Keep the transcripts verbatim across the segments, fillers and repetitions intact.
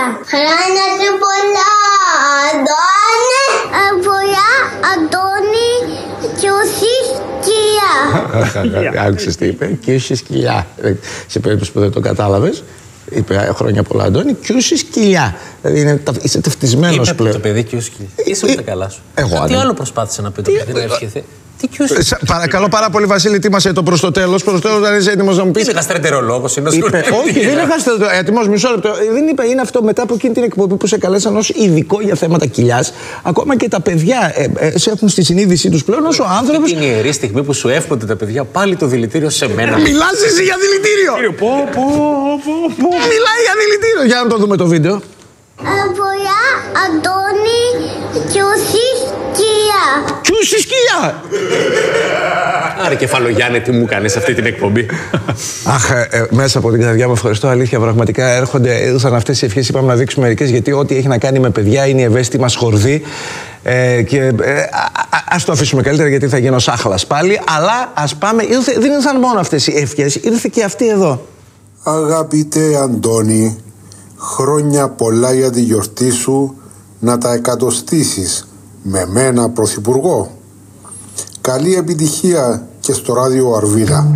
Χρόνια σου πολλά, Αντώνη. Πολλά, Αντώνη. Και όσοι σκυλιά. Άκουσες τι είπε, και όσοι σκυλιά. Σε περίπτωση που δεν το κατάλαβες, είπε χρόνια πολλά, Αντώνη, και όσοι σκυλιά. Δηλαδή είναι, είσαι ταυτισμένος είπε πλέον. Το παιδί και όσοι σκυλιά. Είσαι με τα καλά σου. Εγώ, τι άλλο προσπάθησε να πει το παιδί, να ευχηθεί. Παρακαλώ πάρα πολύ, Βασίλη, ετοίμασε το προς το τέλος. Προς το τέλος, δεν είσαι έτοιμος να μου πεις. Είναι γαστρεντερολόγος, είναι είπε, όχι, δεν είναι γαστρεντερολόγος. Έτοιμος, μισό λεπτό. Δεν είπε, είναι αυτό μετά από εκείνη την εκπομπή που σε καλέσαν ως ειδικό για θέματα κοιλιάς. Ακόμα και τα παιδιά ε, ε, σε έχουν στη συνείδησή τους πλέον ως ο άνθρωπος. Είναι η ιερή στιγμή που σου εύχονται τα παιδιά πάλι το δηλητήριο σε μένα. Μιλάς εσύ για δηλητήριο! Πω, πω, πω, πω. Μιλάει για δηλητήριο. Για να το δούμε το βίντεο. Πολλά, Αντώνη. Και όσοι σκυλιά. Και όσοι σκυλιά! Άρα, Κεφαλογιάννε, τι μου κάνεις αυτή την εκπομπή. Αχ, ε, ε, μέσα από την καρδιά μου ευχαριστώ. Αλήθεια, πραγματικά έρχονται, ήρθαν αυτές οι ευχές. Είπαμε να δείξουμε μερικές, γιατί ό,τι έχει να κάνει με παιδιά είναι η ευαίσθητη μας χορδή. Ε, και ε, α, ας το αφήσουμε καλύτερα, γιατί θα γίνω σάχλας πάλι. Αλλά ας πάμε. Ήρθε, δεν ήρθαν μόνο αυτές οι ευχές, ήρθε και αυτή εδώ. Αγαπητέ Αντώνη, χρόνια πολλά για τη γιορτή σου, να τα εκατοστήσεις με μένα πρωθυπουργό. Καλή επιτυχία και στο ράδιο Αρβίλα.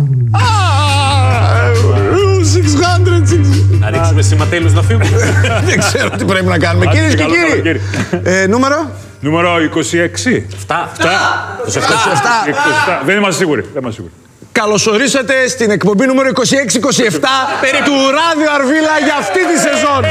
Να ρίξουμε σηματέλους να φύγουμε. Δεν ξέρω τι πρέπει να κάνουμε. Κυρίες και κύριοι, ε, νούμερο. Νούμερο είκοσι έξι. Φτά. είκοσι επτά. Δεν είμαστε σίγουροι. Δεν είμαστε σίγουροι. Καλωσορίσατε στην εκπομπή νούμερο είκοσι έξι είκοσι επτά του Ράδιο Αρβίλα για αυτή τη σεζόν.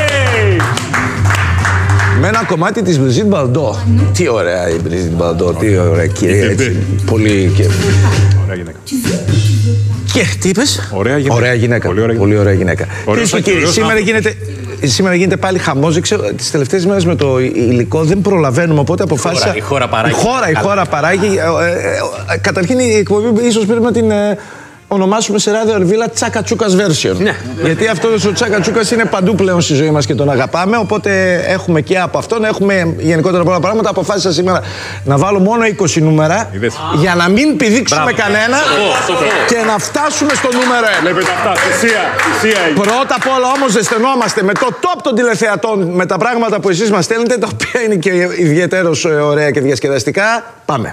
Με ένα κομμάτι της Μπριζίτ Μπαλντό. Τι ωραία η Μπριζίτ Μπαλντό, τι ωραία κυρία, έτσι. Πολύ και... Ωραία γυναίκα. Και τι είπες? Ωραία γυναίκα. Ωραία γυναίκα. Πολύ ωραία Πολύ ωραία γυναίκα. Ωραίος Και κύριοι, σήμερα γίνεται... Σήμερα γίνεται πάλι χαμός. Δεν ξέρω, τις τελευταίες μέρες με το υλικό δεν προλαβαίνουμε, οπότε αποφάσισα... Η χώρα παράγει. Η χώρα, η χώρα παράγει. Ε, ε, ε, καταρχήν η εκπομπή ίσως πρέπει να την ε, ονομάσουμε σε Ράδιο Αρβίλα Τσάκα Τσούκας version. Ναι. Γιατί αυτός ο Τσάκα Τσούκας είναι παντού πλέον στη ζωή μας και τον αγαπάμε. Οπότε έχουμε και από αυτόν, έχουμε γενικότερα πολλά πράγματα. Αποφάσισα σήμερα να βάλω μόνο είκοσι νούμερα. Είδες. Για να μην πηδήξουμε Μπράβο. κανένα και να φτάσουμε στο νούμερο ένα. Βλέπετε αυτά. Θυσία. Θυσία. Πρώτα απ' όλα όμως ζεσθενόμαστε με το top των τηλεθεατών, με τα πράγματα που εσείς μας στέλνετε, τα οποία είναι και ιδιαίτερως ωραία και διασκεδαστικά. Πάμε.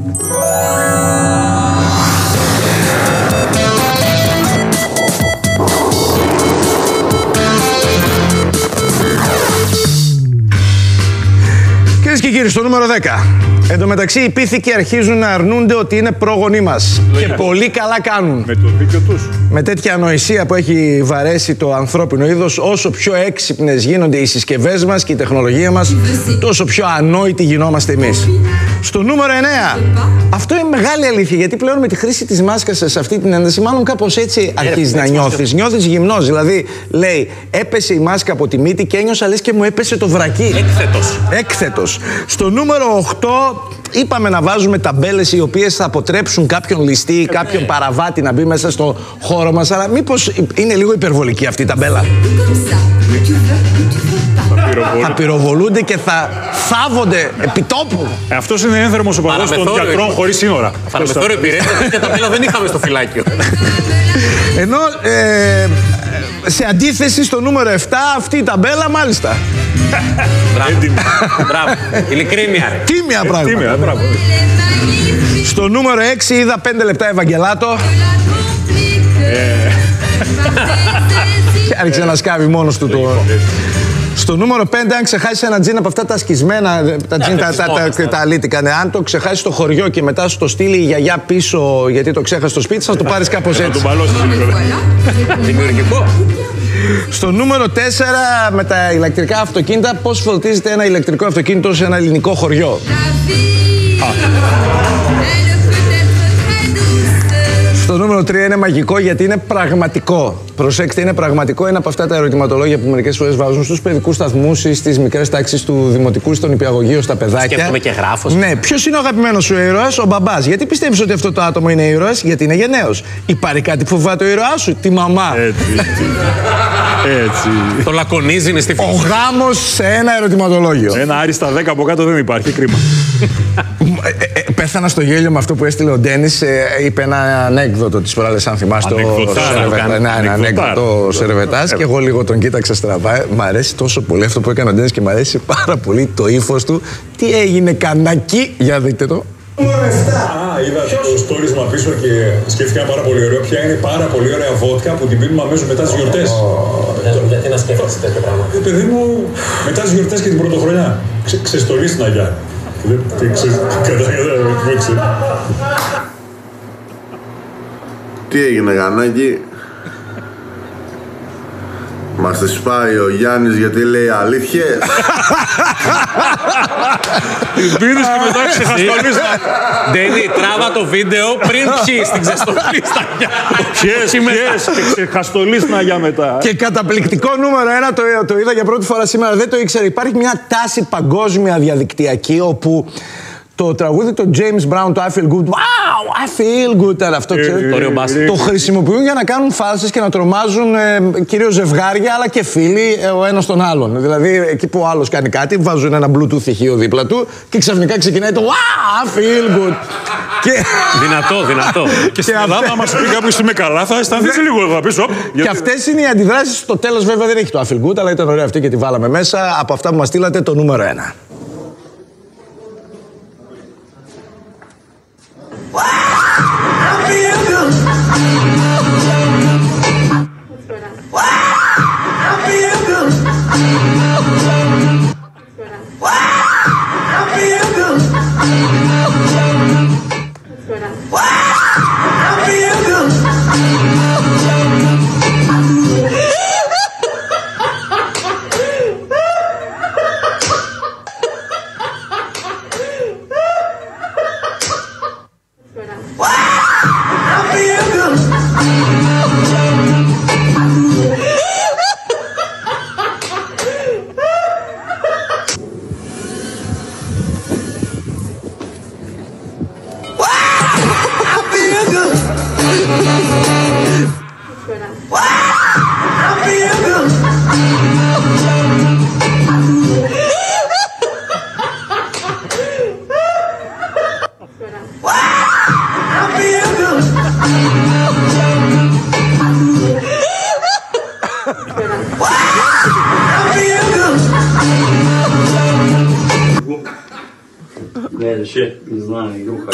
Κυρίες και κύριοι, στο νούμερο δέκα. Εν τω μεταξύ, οι πίθηκοι αρχίζουν να αρνούνται ότι είναι πρόγονοί μας. Και πολύ καλά κάνουν. Με το δίκιο τους. Με τέτοια ανοησία που έχει βαρέσει το ανθρώπινο είδος, όσο πιο έξυπνες γίνονται οι συσκευές μας και η τεχνολογία μας, τόσο πιο ανόητοι γινόμαστε εμείς. Στο νούμερο εννέα. Αυτό είναι μεγάλη αλήθεια, γιατί πλέον με τη χρήση της μάσκας σε αυτή την ένταση, μάλλον κάπως έτσι αρχίζει να νιώθεις. Νιώθεις γυμνός. Δηλαδή, λέει, έπεσε η μάσκα από τη μύτη και ένιωσα λες και μου έπεσε το βρακί. Έκθετος. Έκθετος. Στο νούμερο οκτώ. Είπαμε να βάζουμε ταμπέλες οι οποίες θα αποτρέψουν κάποιον ληστή ή κάποιον παραβάτη να μπει μέσα στο χώρο μας. Αλλά μήπως είναι λίγο υπερβολική αυτή η ταμπέλα? Θα πυροβολούνται και θα θάβονται επί τόπου. Ε, αυτός είναι ένθερμος ο παδός των γιατρών χωρίς σύνορα. Παραμεθόριο Πειραιά, τέτοια ταμπέλα δεν είχαμε στο φυλάκιο. Ενώ ε, σε αντίθεση στο νούμερο επτά, αυτή η ταμπέλα μάλιστα. Μπράβο. Ειλικρίνεια. Τίμια πράγματα. Τίμια, μπράβο. Στο νούμερο έξι είδα πέντε λεπτά Ευαγγελάτο. Και άρχισε να σκάβει μόνος του το... Στο νούμερο πέντε, αν ξεχάσεις ένα τζιν από αυτά τα σκισμένα, τα τζιν τα, τα, τα, τα αλήτικα, ναι, αν το ξεχάσεις στο χωριό και μετά σου το στείλει η γιαγιά πίσω γιατί το ξέχασε στο σπίτι, θα το πάρεις κάπως έτσι. Δημιουργικό. Στο νούμερο τέσσερα, με τα ηλεκτρικά αυτοκίνητα, πώς φορτίζεται ένα ηλεκτρικό αυτοκίνητο σε ένα ελληνικό χωριό. Στο νούμερο τρία είναι μαγικό γιατί είναι πραγματικό. Προσέξτε, είναι πραγματικό. Είναι από αυτά τα ερωτηματολόγια που μερικές φορές βάζουν στους παιδικούς σταθμούς ή στις μικρές τάξεις του δημοτικού, στον υπηαγωγείο, στα παιδάκια. Σκέφτομαι και γράφος. Ναι, ποιος είναι ο αγαπημένος σου ήρωας? Ο μπαμπάς. Γιατί πιστεύεις ότι αυτό το άτομο είναι ήρωας? Γιατί είναι γενναίος. Υπάρχει κάτι που φοβάται ο ήρωάς σου? Τη μαμά. Έτσι. Έτσι. Το λακωνίζει, είναι στη Ο φύση. γάμος σε ένα ερωτηματολόγιο. Ένα άριστα δέκα από κάτω δεν υπάρχει, κρίμα. Ε, ε, πέθανα στο γέλιο με αυτό που έστειλε ο Ντένις. Ε, είπε ένα ανέκδοτο τις προάλλες, αν θυμάστε. Ένα ανέκδοτο Σερβετάς. Και εγώ λίγο τον κοίταξα στραβά. Μ' αρέσει τόσο πολύ αυτό που έκανε ο Ντένις και μ' αρέσει πάρα πολύ το ύφος του. Τι έγινε, κανακί, για δείτε το. Α, είδα το στόρισμα πίσω και σκέφτηκα πάρα πολύ ωραίο. Ποια είναι πάρα πολύ ωραία βότκα που την πίνουμε αμέσως μετά τις γιορτές. Γιατί να σκέφτεσαι τέτοιο πράγμα? Ε, παιδί μου, μετά τις γιορτές και την πρωτοχρονιά. Ξεστολή στην Αγιά. Τι έγινε, Γανάκη? Μας τις πάει ο Γιάννης γιατί λέει αλήθειες. Την πίνεις και μετά ξεχαστολείς. Ντένι, τράβα το βίντεο πριν πιείς την ξεστολή στα Αγιά. Πιες, πιες και ξεχαστολείς την Αγιά μετά. Και καταπληκτικό νούμερο ένα, το, το είδα για πρώτη φορά σήμερα, δεν το ήξερα. Υπάρχει μια τάση παγκόσμια διαδικτυακή όπου το τραγούδι το James Brown, το I Feel Good, wow, I Feel Good, αυτό ξέρετε, το χρησιμοποιούν για να κάνουν φάλσες και να τρομάζουν ε, κυρίως ζευγάρια αλλά και φίλοι ε, ο ένας τον άλλον. Δηλαδή εκεί που ο άλλος κάνει κάτι, βάζουν ένα Bluetooth ηχείο δίπλα του και ξαφνικά ξεκινάει το wow, I Feel Good. Και... Δυνατό, δυνατό. Και στην Ελλάδα, άμα σου πει κάποιος είμαι καλά, θα αισθανθείς λίγο εδώ πίσω. Και αυτές είναι οι αντιδράσεις. Στο τέλος, βέβαια, δεν έχει το I Feel Good, αλλά ήταν ωραία αυτή και τη βάλαμε μέσα. Από αυτά που μας στείλατε, το νούμερο ένα. Не знаю, Илюха.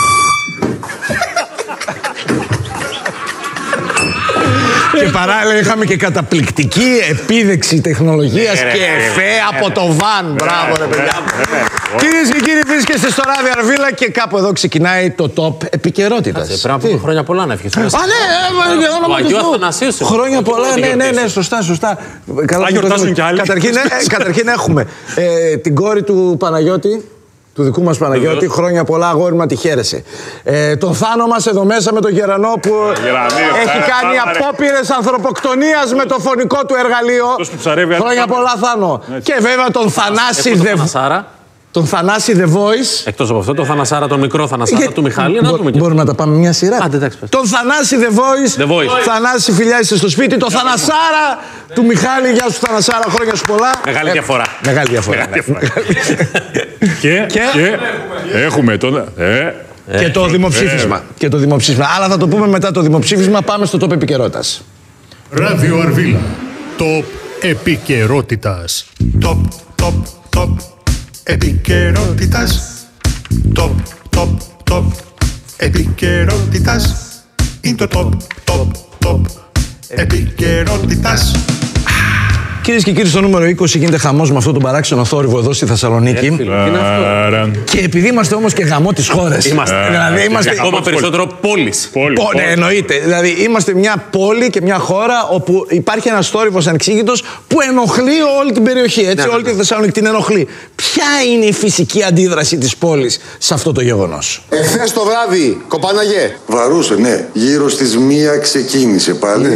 Και παράλληλα είχαμε και καταπληκτική επίδειξη τεχνολογίας και εφέ από το βαν. Μπράβο, ρε παιδιά. Κυρίες και κύριοι, βρίσκεστε στο Ράδιο Αρβίλα και κάπου εδώ ξεκινάει το top επικαιρότητας. Πρέπει να πούμε χρόνια πολλά να ευχηθούμε. Α, ναι, για όνομα του Θεού. Χρόνια πολλά, ναι, ναι, ναι, σωστά, σωστά. Θα γιορτάσουν κι άλλοι. Καταρχήν έχουμε την κόρη του Παναγιώτη. Του δικού μας Παναγιώτη, Βεβαίως. Χρόνια πολλά, αγόρι μα, τη χαίρεσαι. Ε, τον Θάνο μας εδώ μέσα με τον Γερανό που Γερανή, έχει κάνει απόπειρες ανθρωποκτονίας με το φωνικό του εργαλείο. Χρόνια πολλά, Θάνο. Έτσι. Και βέβαια τον Θανάση Δε... Τον Θανάση The Voice. Εκτός από αυτό, τον Θανασάρα, τον μικρό Θανασάρα και... του Μιχάλη. Να δούμε και... Μπορούμε να τα πάμε μια σειρά. Άντε, εντάξει, τον Θανάση The Voice. The Voice. Θανάση, φιλιά, είσαι στο σπίτι. Το Θανασάρα του Μιχάλη. Γεια σου, Θανασάρα, χρόνια σου πολλά. Μεγάλη διαφορά. Ε, μεγάλη διαφορά. Μεγάλη διαφορά. και, και... και έχουμε τώρα. Ε... Και το δημοψήφισμα. Ε... Και το δημοψήφισμα. Αλλά θα το πούμε μετά το δημοψήφισμα. Πάμε στο top επικαιρότητας. Ράδιο Αρβίλα. Top επικαιρότητας. Top, top, top. Επικαιρότητας. Top, top, top. Επικαιρότητας. Είναι το top, top, top. Επικαιρότητας. Κυρίες και κύριοι, στο νούμερο είκοσι γίνεται χαμός με αυτό τον παράξενο θόρυβο εδώ στη Θεσσαλονίκη. Και επειδή είμαστε όμως και γαμό της χώρας. Είμαστε. Δηλαδή είμαστε ακόμα περισσότερο πόλης. Ναι, εννοείται. Δηλαδή είμαστε μια πόλη και μια χώρα όπου υπάρχει ένας θόρυβος ανεξήγητος που ενοχλεί όλη την περιοχή. Έτσι, όλη τη Θεσσαλονίκη την ενοχλεί. Ποια είναι η φυσική αντίδραση της πόλης σε αυτό το γεγονός? Εχθές το βράδυ, κοπάναγε. Βαρούσε, ναι. Γύρω στις μία ξεκίνησε πάλι.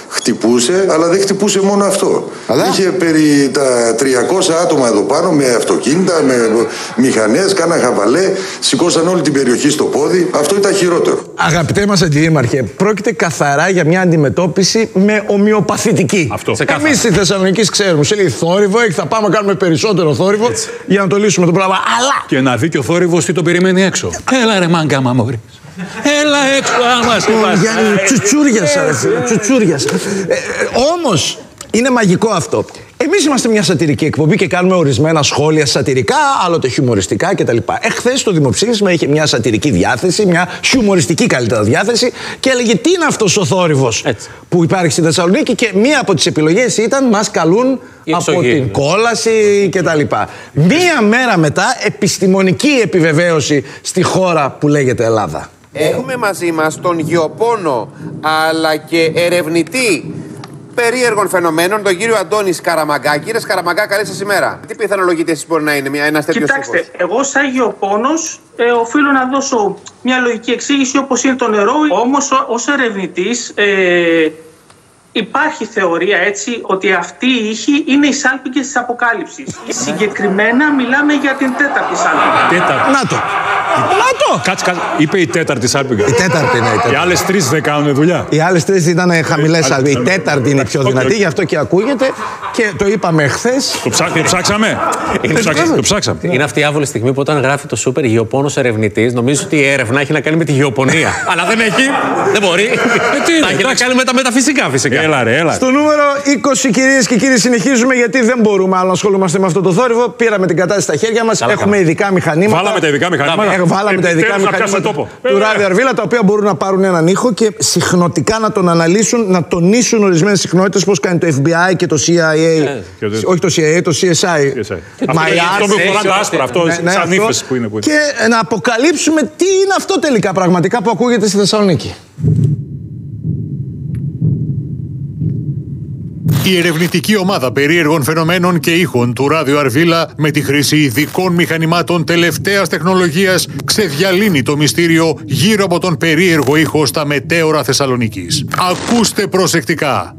χτυπούσε, αλλά δεν χτυπούσε μόνο αυτό. Αλλά... Είχε περί τα τριακόσια άτομα εδώ πάνω με αυτοκίνητα, με μηχανές, κάναν χαβαλέ, σηκώσαν όλη την περιοχή στο πόδι. Αυτό ήταν χειρότερο. Αγαπητέ μας αντιδήμαρχε, πρόκειται καθαρά για μια αντιμετώπιση με ομοιοπαθητική. Εμείς στη Θεσσαλονίκη ξέρουμε, σε λέει θόρυβο, θα πάμε να κάνουμε περισσότερο θόρυβο έτσι, για να το λύσουμε το πράγμα. Αλλά... Και να δει και ο θόρυβος τι τον περιμένει έξω. Έλα ρε μάγκα μαμόρι. Έλα έξω, άμα σε πας. Τσουτσούριασα, ρε φίλε, τσουτσούριασα. Όμως, είναι μαγικό αυτό. Εμείς είμαστε μια σατυρική εκπομπή και κάνουμε ορισμένα σχόλια σατυρικά, άλλοτε χιουμοριστικά κτλ. Εχθές το δημοψήφισμα είχε μια σατυρική διάθεση, μια χιουμοριστική καλύτερα διάθεση και έλεγε τι είναι αυτός ο θόρυβος έτσι, που υπάρχει στη Θεσσαλονίκη και μία από τις επιλογές ήταν μας καλούν από την κόλαση κτλ. Μία μέρα μετά επιστημονική επιβεβαίωση στη χώρα που λέγεται Ελλάδα. Έχουμε μαζί μας τον γεωπόνο αλλά και ερευνητή περίεργων φαινομένων, τον κύριο Αντώνη Σκαραμαγκά. Κύριε Σκαραμαγκά, καλή σας ημέρα. Τι πιθανολογείτε εσείς μπορεί να είναι μια, ένας τέτοιος Κοιτάξτε, ήχος? εγώ σαν γεωπόνος ε, οφείλω να δώσω μια λογική εξήγηση όπως είναι το νερό. Όμως ως ερευνητής ε, υπάρχει θεωρία έτσι ότι αυτή η ήχη είναι οι σάλπιγγες της Αποκάλυψης. Συγκεκριμένα μιλάμε για την τέταρτη σάλπιγγα. Τέταρτη. Να το. Να το. Κάτσε, κάτσε. Είπε η τέταρτη σάλπιγγα. Η τέταρτη, ναι. Η τέταρτη. Οι άλλες τρεις δεν κάνουν δουλειά. Οι άλλες τρεις ήταν χαμηλές σάλπιγγες. Η τέταρτη είναι πιο δυνατή, γι' αυτό και ακούγεται και το είπαμε χθες. Το, ψά, το ψάξαμε. το ψάξαμε. Είναι αυτή η άβολη στιγμή που όταν γράφει το σούπερ γεωπόνος ερευνητής, νομίζω ότι η έρευνα έχει να κάνει με τη γεωπονία. Αλλά δεν έχει. Δεν μπορεί. Θα έχει να κάνει με τα μεταφυσικά φυσικά. Έλα, ρε, έλα. Στο νούμερο είκοσι, κυρίες και κύριοι, συνεχίζουμε γιατί δεν μπορούμε άλλο να ασχολούμαστε με αυτό το θόρυβο. Πήραμε την κατάσταση στα χέρια μας. Έχουμε καλά. ειδικά μηχανήματα. Βάλαμε τα ειδικά μηχανήματα. Ε, βάλαμε ε, τα ειδικά μηχανήματα του, του Ράδιο Αρβίλα, τα οποία μπορούν να πάρουν έναν ήχο και συχνοτικά να τον αναλύσουν, να τονίσουν ορισμένες συχνότητες, πώς κάνει το Εφ Μπι Άι και το Σι Άι Έι. Ε, όχι το Σι Άι Έι, το Σι Ες Άι. Αυτό που φορά τα άσπρα, αυτό σαν ύφεση που είναι. Και να αποκαλύψουμε τι είναι αυτό τελικά πραγματικά που ακούγεται στη Θεσσαλονίκη. Η ερευνητική ομάδα περίεργων φαινομένων και ήχων του Ράδιο Αρβίλα με τη χρήση ειδικών μηχανημάτων τελευταίας τεχνολογίας ξεδιαλύνει το μυστήριο γύρω από τον περίεργο ήχο στα μετέωρα Θεσσαλονίκης. Ακούστε προσεκτικά.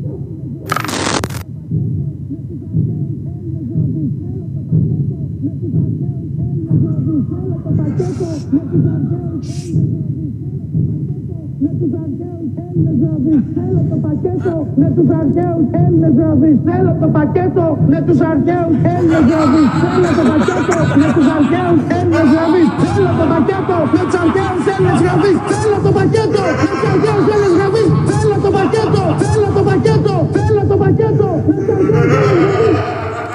Θέλω το πακέτο με τους αρχαίους Έλληνες βραβείς. Θέλω το πακέτο με τους αρχαίους Έλληνες βραβείς. Θέλω το πακέτο με τους αρχαίους Έλληνες βραβείς. Θέλω το πακέτο με τους αρχαίους Έλληνες βραβείς. Θέλω το πακέτο με τους αρχαίους Έλληνες βραβείς. Θέλω το πακέτο, θέλω το πακέτο, θέλω το πακέτο με τους αρχαίους Έλληνες βραβείς.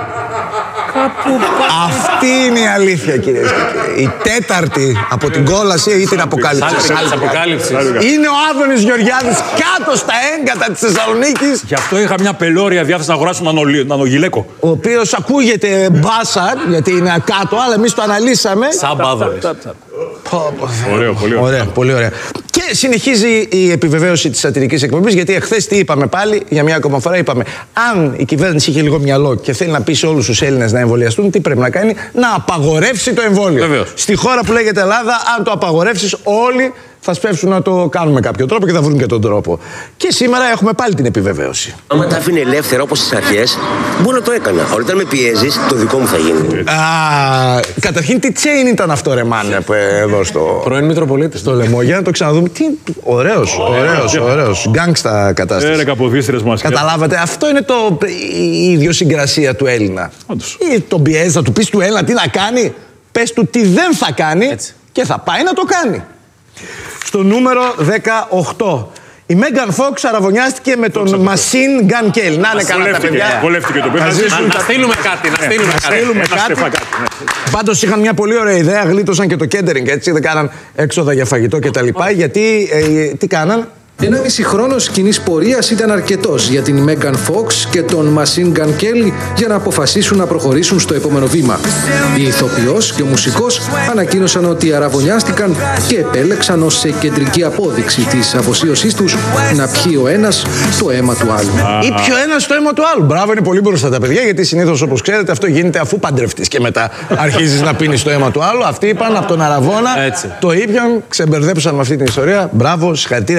Αυτή είναι η αλήθεια, κυρίες και κύριοι. Η τέταρτη από την κόλαση ή την αποκάλυψη. Είναι ο Άδωνης Γεωργιάδης κάτω στα έγκατα της Θεσσαλονίκης. Γι' αυτό είχα μια πελώρια διάθεση να αγοράσω νανογιλέκο. Ο οποίος ακούγεται μπάσα, γιατί είναι κάτω, αλλά εμείς το αναλύσαμε. Σαν Πάδωνης. Ωραίο, πολύ ωραία. Ωραία, πολύ ωραία. Και συνεχίζει η επιβεβαίωση της σατυρικής εκπομπής, γιατί εχθές τι είπαμε πάλι, για μια ακόμα φορά είπαμε, αν η κυβέρνηση είχε λίγο μυαλό και θέλει να πει σε όλους τους Έλληνες να εμβολιαστούν, τι πρέπει να κάνει? Να απαγορεύσει το εμβόλιο. Βεβαίως. Στη χώρα που λέγεται Ελλάδα, αν το απαγορεύσεις, όλοι θα σπεύσουν να το κάνουν με κάποιο τρόπο και θα βρουν και τον τρόπο. Και σήμερα έχουμε πάλι την επιβεβαίωση. Άμα τα άφηνε ελεύθερα όπως στις αρχές, μπορεί να το έκανα. Αλλά όταν με πιέζεις, το δικό μου θα γίνει. Α, καταρχήν, τι τσέιν ήταν αυτό, ρε μάνε, εδώ στο. Πρώην Μητροπολίτης. Στο λαιμό, για να το ξαναδούμε. Τι. Ωραίος, ωραίος, ωραίος. Γκάγκστα κατάσταση. Έρε καποδίστρες μας. Καταλάβατε, αυτό είναι το, η ιδιοσυγκρασία του Έλληνα. Όντως. Ή τον πιέζει, να του πει του Έλληνα τι να κάνει. Πες του τι δεν θα κάνει. Έτσι. Και θα πάει να το κάνει. Στο νούμερο δεκαοκτώ. Η Μέγαν Φόξ αραβωνιάστηκε με τον Μασίν Γκαν Κέλ. Να είναι καλά τα παιδιά. Βολεύτηκε το παιδί. Να στείλουμε κάτι, να στείλουμε κάτι. Πάντως είχαν μια πολύ ωραία ιδέα, γλίτωσαν και το κέντερινγκ, έτσι, δεν κάναν έξοδα για φαγητό κτλ. Γιατί, ε, τι κάναν? Ένα μισή χρόνο κοινής πορείας ήταν αρκετός για την Μέγαν Φόξ και τον Μασίν Γκαν Κέλι για να αποφασίσουν να προχωρήσουν στο επόμενο βήμα. Η ηθοποιός και ο μουσικός ανακοίνωσαν ότι αραβωνιάστηκαν και επέλεξαν ως σε κεντρική απόδειξη της αφοσίωσής τους να πιει ο ένας το αίμα του άλλου. Ή πιει ο ένας το αίμα του άλλου. Μπράβο, είναι πολύ μπροστά τα παιδιά, γιατί συνήθως, όπως ξέρετε, αυτό γίνεται αφού παντρευτείς και μετά αρχίζεις να πίνεις το αίμα του άλλου. Αυτοί είπαν από τον αραβώνα, το ήπιαν, ξεμπερδέψαν με αυτή την ιστορία. Μπράβο, συγχαρητήρια.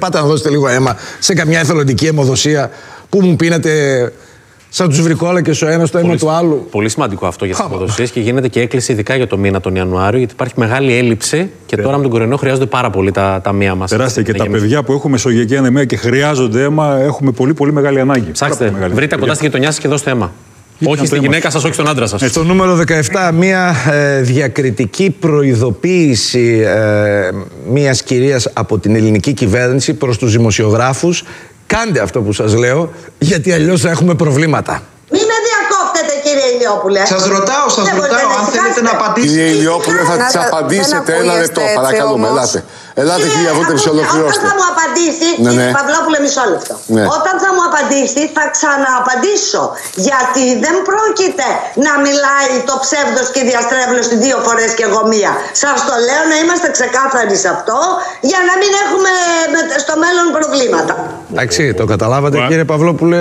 πάτε να δώσετε λίγο αίμα σε καμιά εθελοντική αιμοδοσία που μου πίνετε σαν τους βρικόλακες ο ένας το αίμα του άλλου. Πολύ σημαντικό αυτό για τις αιμοδοσίες και γίνεται και έκκληση ειδικά για το μήνα τον Ιανουάριο, γιατί υπάρχει μεγάλη έλλειψη και τώρα με τον κορονοϊό χρειάζονται πάρα πολύ τα ταμεία μας. Τεράστια και τα παιδιά που έχουμε μεσογειακή ανεμία και χρειάζονται αίμα, έχουμε πολύ πολύ μεγάλη ανάγκη. Ψάξτε, βρείτε κοντά στη γειτονιά σας και δώστε αίμα. Όχι στη γυναίκα σας, όχι στον άντρα σας. Στο νούμερο δεκαεπτά, μια ε, διακριτική προειδοποίηση ε, μιας κυρίας από την ελληνική κυβέρνηση προς τους δημοσιογράφους. Κάντε αυτό που σας λέω, γιατί αλλιώς θα έχουμε προβλήματα. Μην με διακόπτετε, κύριε Ηλιόπουλε. Σας ρωτάω, σας Δεν ρωτάω αν θέλετε να απαντήσετε. Κύριε Ηλιόπουλε, θα τις απαντήσετε. Ένα λεπτό, παρακαλούμε. Ελάτε. Ελάτε, κύριε Βούλτεψη, ολοκληρώστε. Όταν θα μου απαντήσει, Ναι, κύριε ναι. Παυλόπουλε, μισό λεπτό. Ναι. Όταν θα μου απαντήσει, θα ξανααπαντήσω. Γιατί δεν πρόκειται να μιλάει το ψεύδος και η διαστρέβλωση δύο φορές και εγώ μία. Σας το λέω να είμαστε ξεκάθαροι σε αυτό, για να μην έχουμε με- στο μέλλον προβλήματα. Εντάξει, το καταλάβατε, κύριε Παυλόπουλε.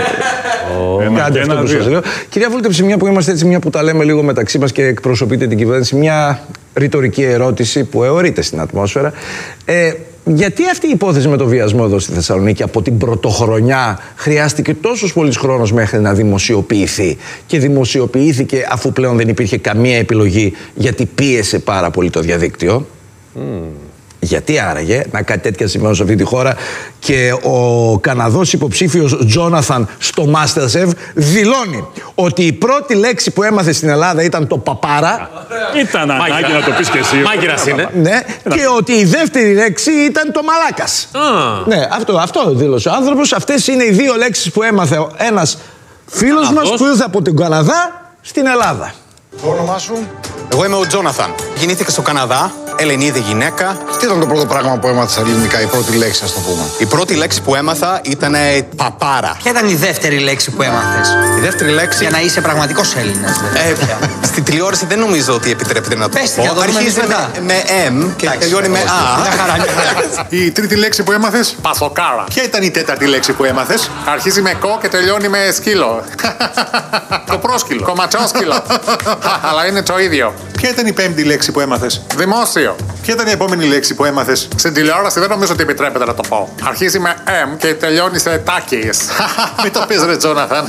Κάντε αυτό που σας λέω. Κυρία Βούλτεψη, μια που είμαστε έτσι, μια που τα λέμε λίγο μεταξύ μας και εκπροσωπείτε την κυβέρνηση, μια ρητορική ερώτηση που αιωρείται στην ατμόσφαιρα. Ε, γιατί αυτή η υπόθεση με το βιασμό εδώ στη Θεσσαλονίκη από την πρωτοχρονιά χρειάστηκε τόσος πολύς χρόνος μέχρι να δημοσιοποιηθεί, και δημοσιοποιήθηκε αφού πλέον δεν υπήρχε καμία επιλογή, γιατί πίεσε πάρα πολύ το διαδίκτυο? Mm. Γιατί άραγε να κάτι τέτοια συμβαίνουν σε αυτή τη χώρα και ο Καναδός υποψήφιος Τζόναθαν στο MasterChef δηλώνει ότι η πρώτη λέξη που έμαθε στην Ελλάδα ήταν το παπάρα. Ήταν ανάγκη να το πεις και εσύ. Μάγειρας είναι. Ναι, και ότι η δεύτερη λέξη ήταν το μαλάκας. Ah. Ναι, αυτό, αυτό δήλωσε ο άνθρωπος. Αυτές είναι οι δύο λέξεις που έμαθε ένας φίλος μας που ήρθε από την Καναδά στην Ελλάδα. Το όνομά σου? Εγώ είμαι ο Τζόναθαν. Γεννήθηκα στο Καναδά, Ελληνίδη γυναίκα. Τι ήταν το πρώτο πράγμα που έμαθες ελληνικά, η πρώτη λέξη, ας το πούμε? Η πρώτη λέξη που έμαθα ήταν παπάρα. Ποια ήταν η δεύτερη λέξη που έμαθες? Η δεύτερη λέξη. Για να είσαι πραγματικός Έλληνας. Ε, στην τηλεόραση δεν νομίζω ότι επιτρέπεται να το Πες, πω. για το δούμε Αρχίζει μετά. με, με M και τελειώνει με A. Η τρίτη λέξη που έμαθες? Πασοκάρα. Ποια ήταν η τέταρτη λέξη που έμαθες? Αρχίζει με κο και τελειώνει με σκύλο. Το πρόσκυλο. Κομματσόσκυλο. Αλλά είναι το ίδιο. Ποια ήταν η πέμπτη λέξη που έμαθες? Δημόσιο. Ποια ήταν η επόμενη λέξη που έμαθες? Στην τηλεόραση δεν νομίζω ότι επιτρέπεται να το πω. Αρχίζει με M και τελειώνει σε τάκης. Μην το πεις, ρε Τζόναθαν.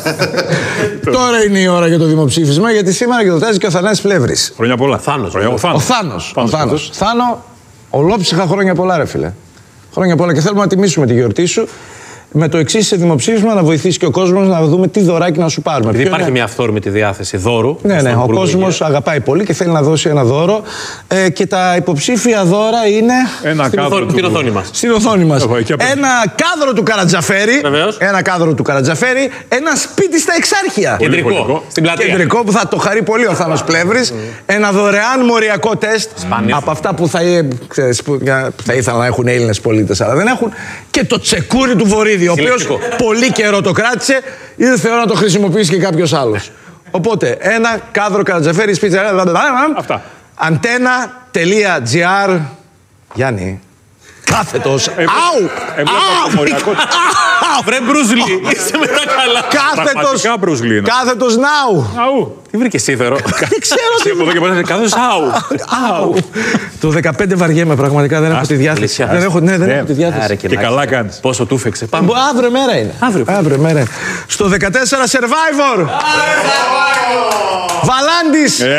Τώρα είναι η ώρα για το δημοψήφισμα, γιατί σήμερα γιορτάζει και ο Θανάσης Πλεύρης. Χρόνια πολλά. Θάνος. Χρόνια, ο Θάνος. Ο Θάνος. Θάνος, Ο Θάνος. Θάνο, ολόψυχα χρόνια πολλά, ρε φίλε. Χρόνια πολλά, και θέλουμε να τιμήσουμε τη γιορτή σου με το εξής σε δημοψήφισμα, να βοηθήσει και ο κόσμος να δούμε τι δωράκι να σου πάρουμε. Επειδή Ποιο υπάρχει είναι... μια αυθόρμητη διάθεση δώρου. Ναι, ναι, στον ο Υπουργό κόσμος Υγείας. αγαπάει πολύ και θέλει να δώσει ένα δώρο. Ε, και τα υποψήφια δώρα είναι. Ένα Στην, κάδρο οθόνη, του- την οθόνη μας. Στην οθόνη μας. Έχω, εκεί απ' Ένα κάδρο του Καρατζαφέρη. Βεβαίως. Ένα κάδρο του Καρατζαφέρη. Ένα σπίτι στα Εξάρχεια. Κεντρικό. πολιτικό. Στην πλατεία. Κεντρικό που θα το χαρεί πολύ ο Θάνος Πλεύρης. Ένα δωρεάν μοριακό τεστ. Σπάνιο. Από αυτά που θα, ξέρεις, που για- θα ήθελαν να έχουν Έλληνες πολίτες, αλλά δεν έχουν. Και το τσεκούρι του Βορύδη, ο οποίος Συλλεκτικό. πολύ καιρό το κράτησε. Ήρθε η ώρα να το χρησιμοποιήσει και κάποιος άλλος. Οπότε, ένα κάδρο Καρατζαφέρη σπίτι. Αυτά. Αντένα.gr. Γιάννη. Κάθετος. Αου! έβλεπα Αου! το μοριακό. Αου! Βρε Μπρουζλί, είσαι μετά καλά. Κάθετος. Πραγματικά Bruce Lee είναι. Κάθετος ναου. Αου. Τι βρήκε σίδερο. Δεν ξέρω Και από εδώ και πέρα κάθεσαι αου. Αου. Το δεκαπέντε βαριέμαι πραγματικά, δεν έχω τη διάθεση. αλήθεια. Δεν έχω, ναι, δεν Ναι. έχω τη διάθεση. Άρε Και να καλά έχεις. κάνεις. Πόσο του φέξε. Πάμε. Μπο- Αύριο μέρα είναι. Αύριο. Αύριο μέρα. είναι. Στο δεκατέσσερα Survivor. Βαλάντης. Ε,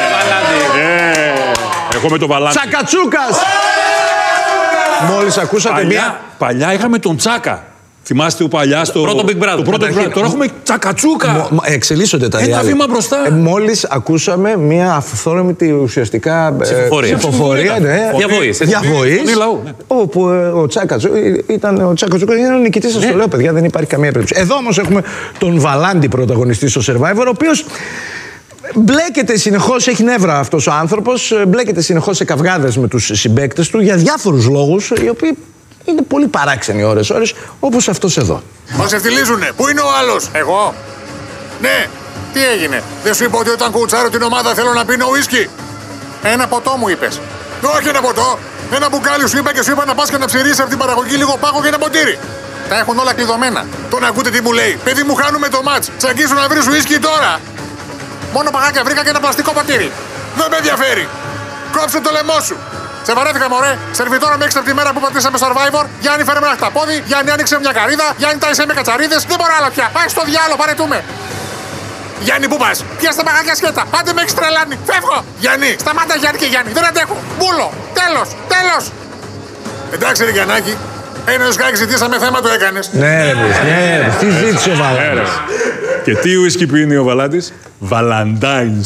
Εγώ με το βαλάντι. Τσακατσούκας. Μόλις ακούσατε Παλιά, μία. παλιά είχαμε τον Τσάκα. Θυμάστε ο παλιά στο. πρώτο Big Brother. Το πρώτο Big Brother. Καταρχήν, Τώρα έχουμε Τσακατσούκα. Μο- μο- Εξελίσσονται τα Ένα reality. βήμα μπροστά. Ε, μόλις ακούσαμε μία αυθόρμητη ουσιαστικά ε, Ψηφοφορία. ψηφοφορία, ναι. Διαβοής, έτσι. Διαβοής. Φωνή λαού, ναι. Όπου ε, ο Τσάκατσου ήταν ο Τσάκατσου ήταν ο νικητής, σας το λέω, παιδιά, δεν υπάρχει καμία περίπτωση. Εδώ όμως έχουμε τον Βαλάντι πρωταγωνιστή στο Survivor, ο οποίος μπλέκεται συνεχώς, έχει νεύρα αυτός ο άνθρωπος, μπλέκεται συνεχώς σε καυγάδες με τους συμπαίκτες του για διάφορους λόγους, οι οποίοι είναι πολύ παράξενοι ώρες ώρες, όπως αυτός εδώ. Μας ευθυλίζουνε. Πού είναι ο άλλος? Εγώ. Ναι. Τι έγινε? Δεν σου είπα ότι όταν κουτσάρω την ομάδα θέλω να πίνω ουίσκι? Ένα ποτό μου είπες. Όχι ένα ποτό. Ένα μπουκάλι σου είπα και σου είπα να πας και να ψηρίσεις από την παραγωγή λίγο πάγο και ένα ποτήρι. Τα έχουν όλα κλειδωμένα. Τον ακούτε τι μου λέει? Παιδί μου, χάνουμε το μάτς. Τσακίσου να βρεις ουίσκι τώρα. Μόνο παγάκια βρήκα και ένα πλαστικό ποτήρι. Δεν με ενδιαφέρει. Κόψε το λαιμό σου. Σε βαρέθηκα, μωρέ. Σερβιτόρα με έξυπνη τη μέρα που πατήσαμε Survivor. Γιάννη, φέρε με ένα χταπόδι. Γιάννη, άνοιξε μια καρύδα. Γιάννη, τάισε με κατσαρίδες. Δεν μπορώ άλλο πια. Πάει στο διάλογο, παρετούμε. Γιάννη, πού πας? Πια στα μαγαζιά σκέτα. Άντε με έχεις τρελάνει. Φεύγω. Γιάννη, σταμάτα Γιάννη και Γιάννη. Δεν αντέχω. Μπούλο. Τέλος. Τέλος. Εντάξει, ρε Γιαννάκη. Ένα ζουσκάκι ζητήσαμε, θέμα το έκανες. Ναι, ρε, ναι, τι ζήτησε ο Βαλάντης. Και τι ουίσκι πίνει ο Βαλάντης? Βαλαντάινς.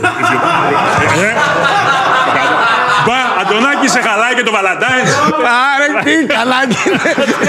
Μπα, Αντωνάκη, σε χαλάει και το Βαλαντάινς. Άρε, τι καλάκι είναι.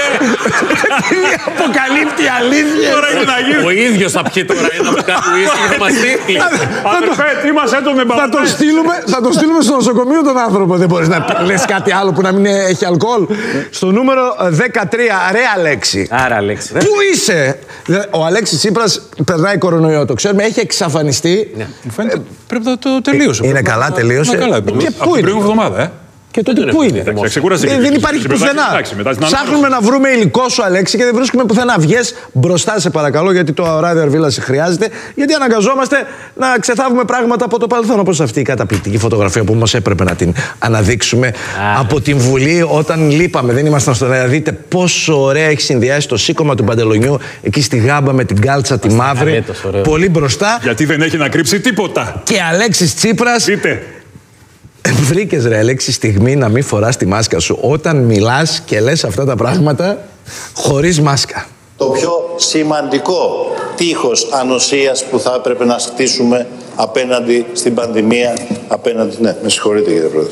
Τι αποκαλύπτει αλήθεια. Τώρα έχει να γίνει. Ο ίδιος θα πιει τώρα ένα που κάνει ουίσκι και θα μας στείλει. Αδερφέ, τι μας έτω με Βαλαντάινς. Θα το στείλουμε στο νοσοκομείο τον άνθρωπο. Δεν μπορείς να λες κάτι άλλο που να μην έχει αλκοόλ. Στο νούμερο δεκατρία, ρε Αλέξη. Άρα, Αλέξη. Πού είσαι? Ο Αλέξης Τσίπρας περνάει κορονοϊό, το ξέρουμε, έχει εξαφανιστεί. Μου φαίνεται πρέπει να το τελείωσε. Είναι καλά, τελείωσε. Και πού είναι? Εβδομάδα, ε. Και τότε πού είναι? Δεν, δεν υπάρχει πουθενά. Ψάχνουμε να βρούμε υλικό σου, Αλέξη, και δεν βρίσκουμε πουθενά. Βγες μπροστά, σε παρακαλώ, γιατί το ράδιο Αρβίλα σε χρειάζεται. Γιατί αναγκαζόμαστε να ξεθάβουμε πράγματα από το παρελθόν. Όπως αυτή η καταπληκτική φωτογραφία που όμως έπρεπε να την αναδείξουμε ah. από την Βουλή όταν λείπαμε. Δεν ήμασταν στο να δείτε πόσο ωραία έχει συνδυάσει το σήκωμα του παντελονιού εκεί στη Γάμπα με την κάλτσα τη μαύρη. Πολύ μπροστά. Γιατί δεν έχει να κρύψει τίποτα. Και Αλέξης Τσίπρας. Δείτε. Βρήκες, ρε Αλέξη, στιγμή να μην φοράς τη μάσκα σου όταν μιλάς και λες αυτά τα πράγματα χωρίς μάσκα. Το πιο σημαντικό τείχος ανοσίας που θα έπρεπε να στήσουμε απέναντι στην πανδημία, απέναντι... Ναι, με συγχωρείτε κύριε Πρόεδρε.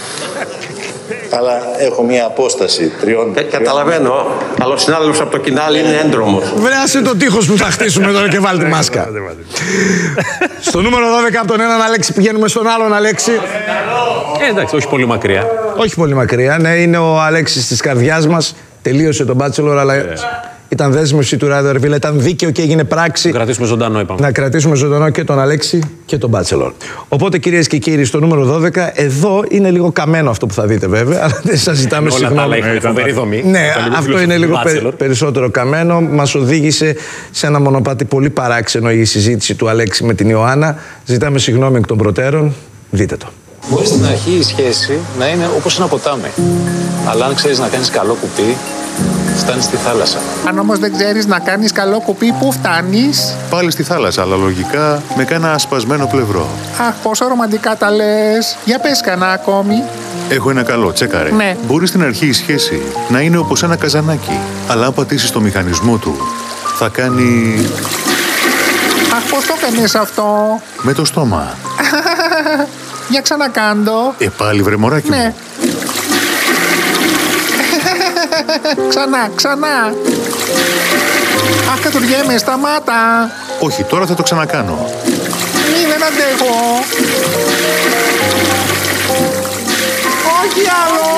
Αλλά έχω μια απόσταση τριών... Ε, καταλαβαίνω, αλλά ο συνάδελφος από το Κινάλι είναι έντρομος. Βρέασε το τείχος που θα χτίσουμε τώρα και βάλει τη μάσκα. Στο νούμερο δώδεκα από τον έναν Αλέξη πηγαίνουμε στον άλλον Αλέξη. Ε, εντάξει, όχι πολύ μακριά. Όχι πολύ μακριά, ναι, είναι ο Αλέξης της καρδιάς μας. Τελείωσε τον Bachelor, αλλά... Ήταν δέσμευση του Ράδιο Αρβίλα, ήταν δίκαιο και έγινε πράξη. Να κρατήσουμε ζωντανό, είπαμε. Να κρατήσουμε ζωντανό και τον Αλέξη και τον Bachelor. Οπότε, κυρίες και κύριοι, στο νούμερο δώδεκα, εδώ είναι λίγο καμένο αυτό που θα δείτε, βέβαια. Αλλά δεν σας ζητάμε συγγνώμη. Όλα τα άλλα φοβερή δομή. Ναι, αυτό είναι λίγο πε, περισσότερο καμένο. Μας οδήγησε σε ένα μονοπάτι πολύ παράξενο η συζήτηση του Αλέξη με την Ιωάννα. Ζητάμε συγγνώμη εκ των προτέρων. Δείτε το. Μπορεί στην αρχή η σχέση να είναι όπως ένα ποτάμι. Αλλά αν ξέρεις να κάνεις καλό κουπί, φτάνεις στη θάλασσα. Αν όμως δεν ξέρεις να κάνεις καλό κουπί, πού φτάνεις? Πάλι στη θάλασσα, αλλά λογικά με κάνα σπασμένο πλευρό. Αχ, πόσο ρομαντικά τα λες. Για πες κανένα ακόμη. Έχω ένα καλό, τσέκαρε. Ναι. Μπορεί στην αρχή η σχέση να είναι όπως ένα καζανάκι. Αλλά αν πατήσεις το μηχανισμό του, θα κάνει... Αχ, πώς το έκανες αυτό? Με το στόμα. Για ξανακάντο. Ε, πάλι βρε μωράκι ναι. μου. Ξανά, ξανά. Αχ, κατουργέμαι, σταμάτα. Όχι, τώρα θα το ξανακάνω. Μη, δεν αντέχω. Όχι άλλο.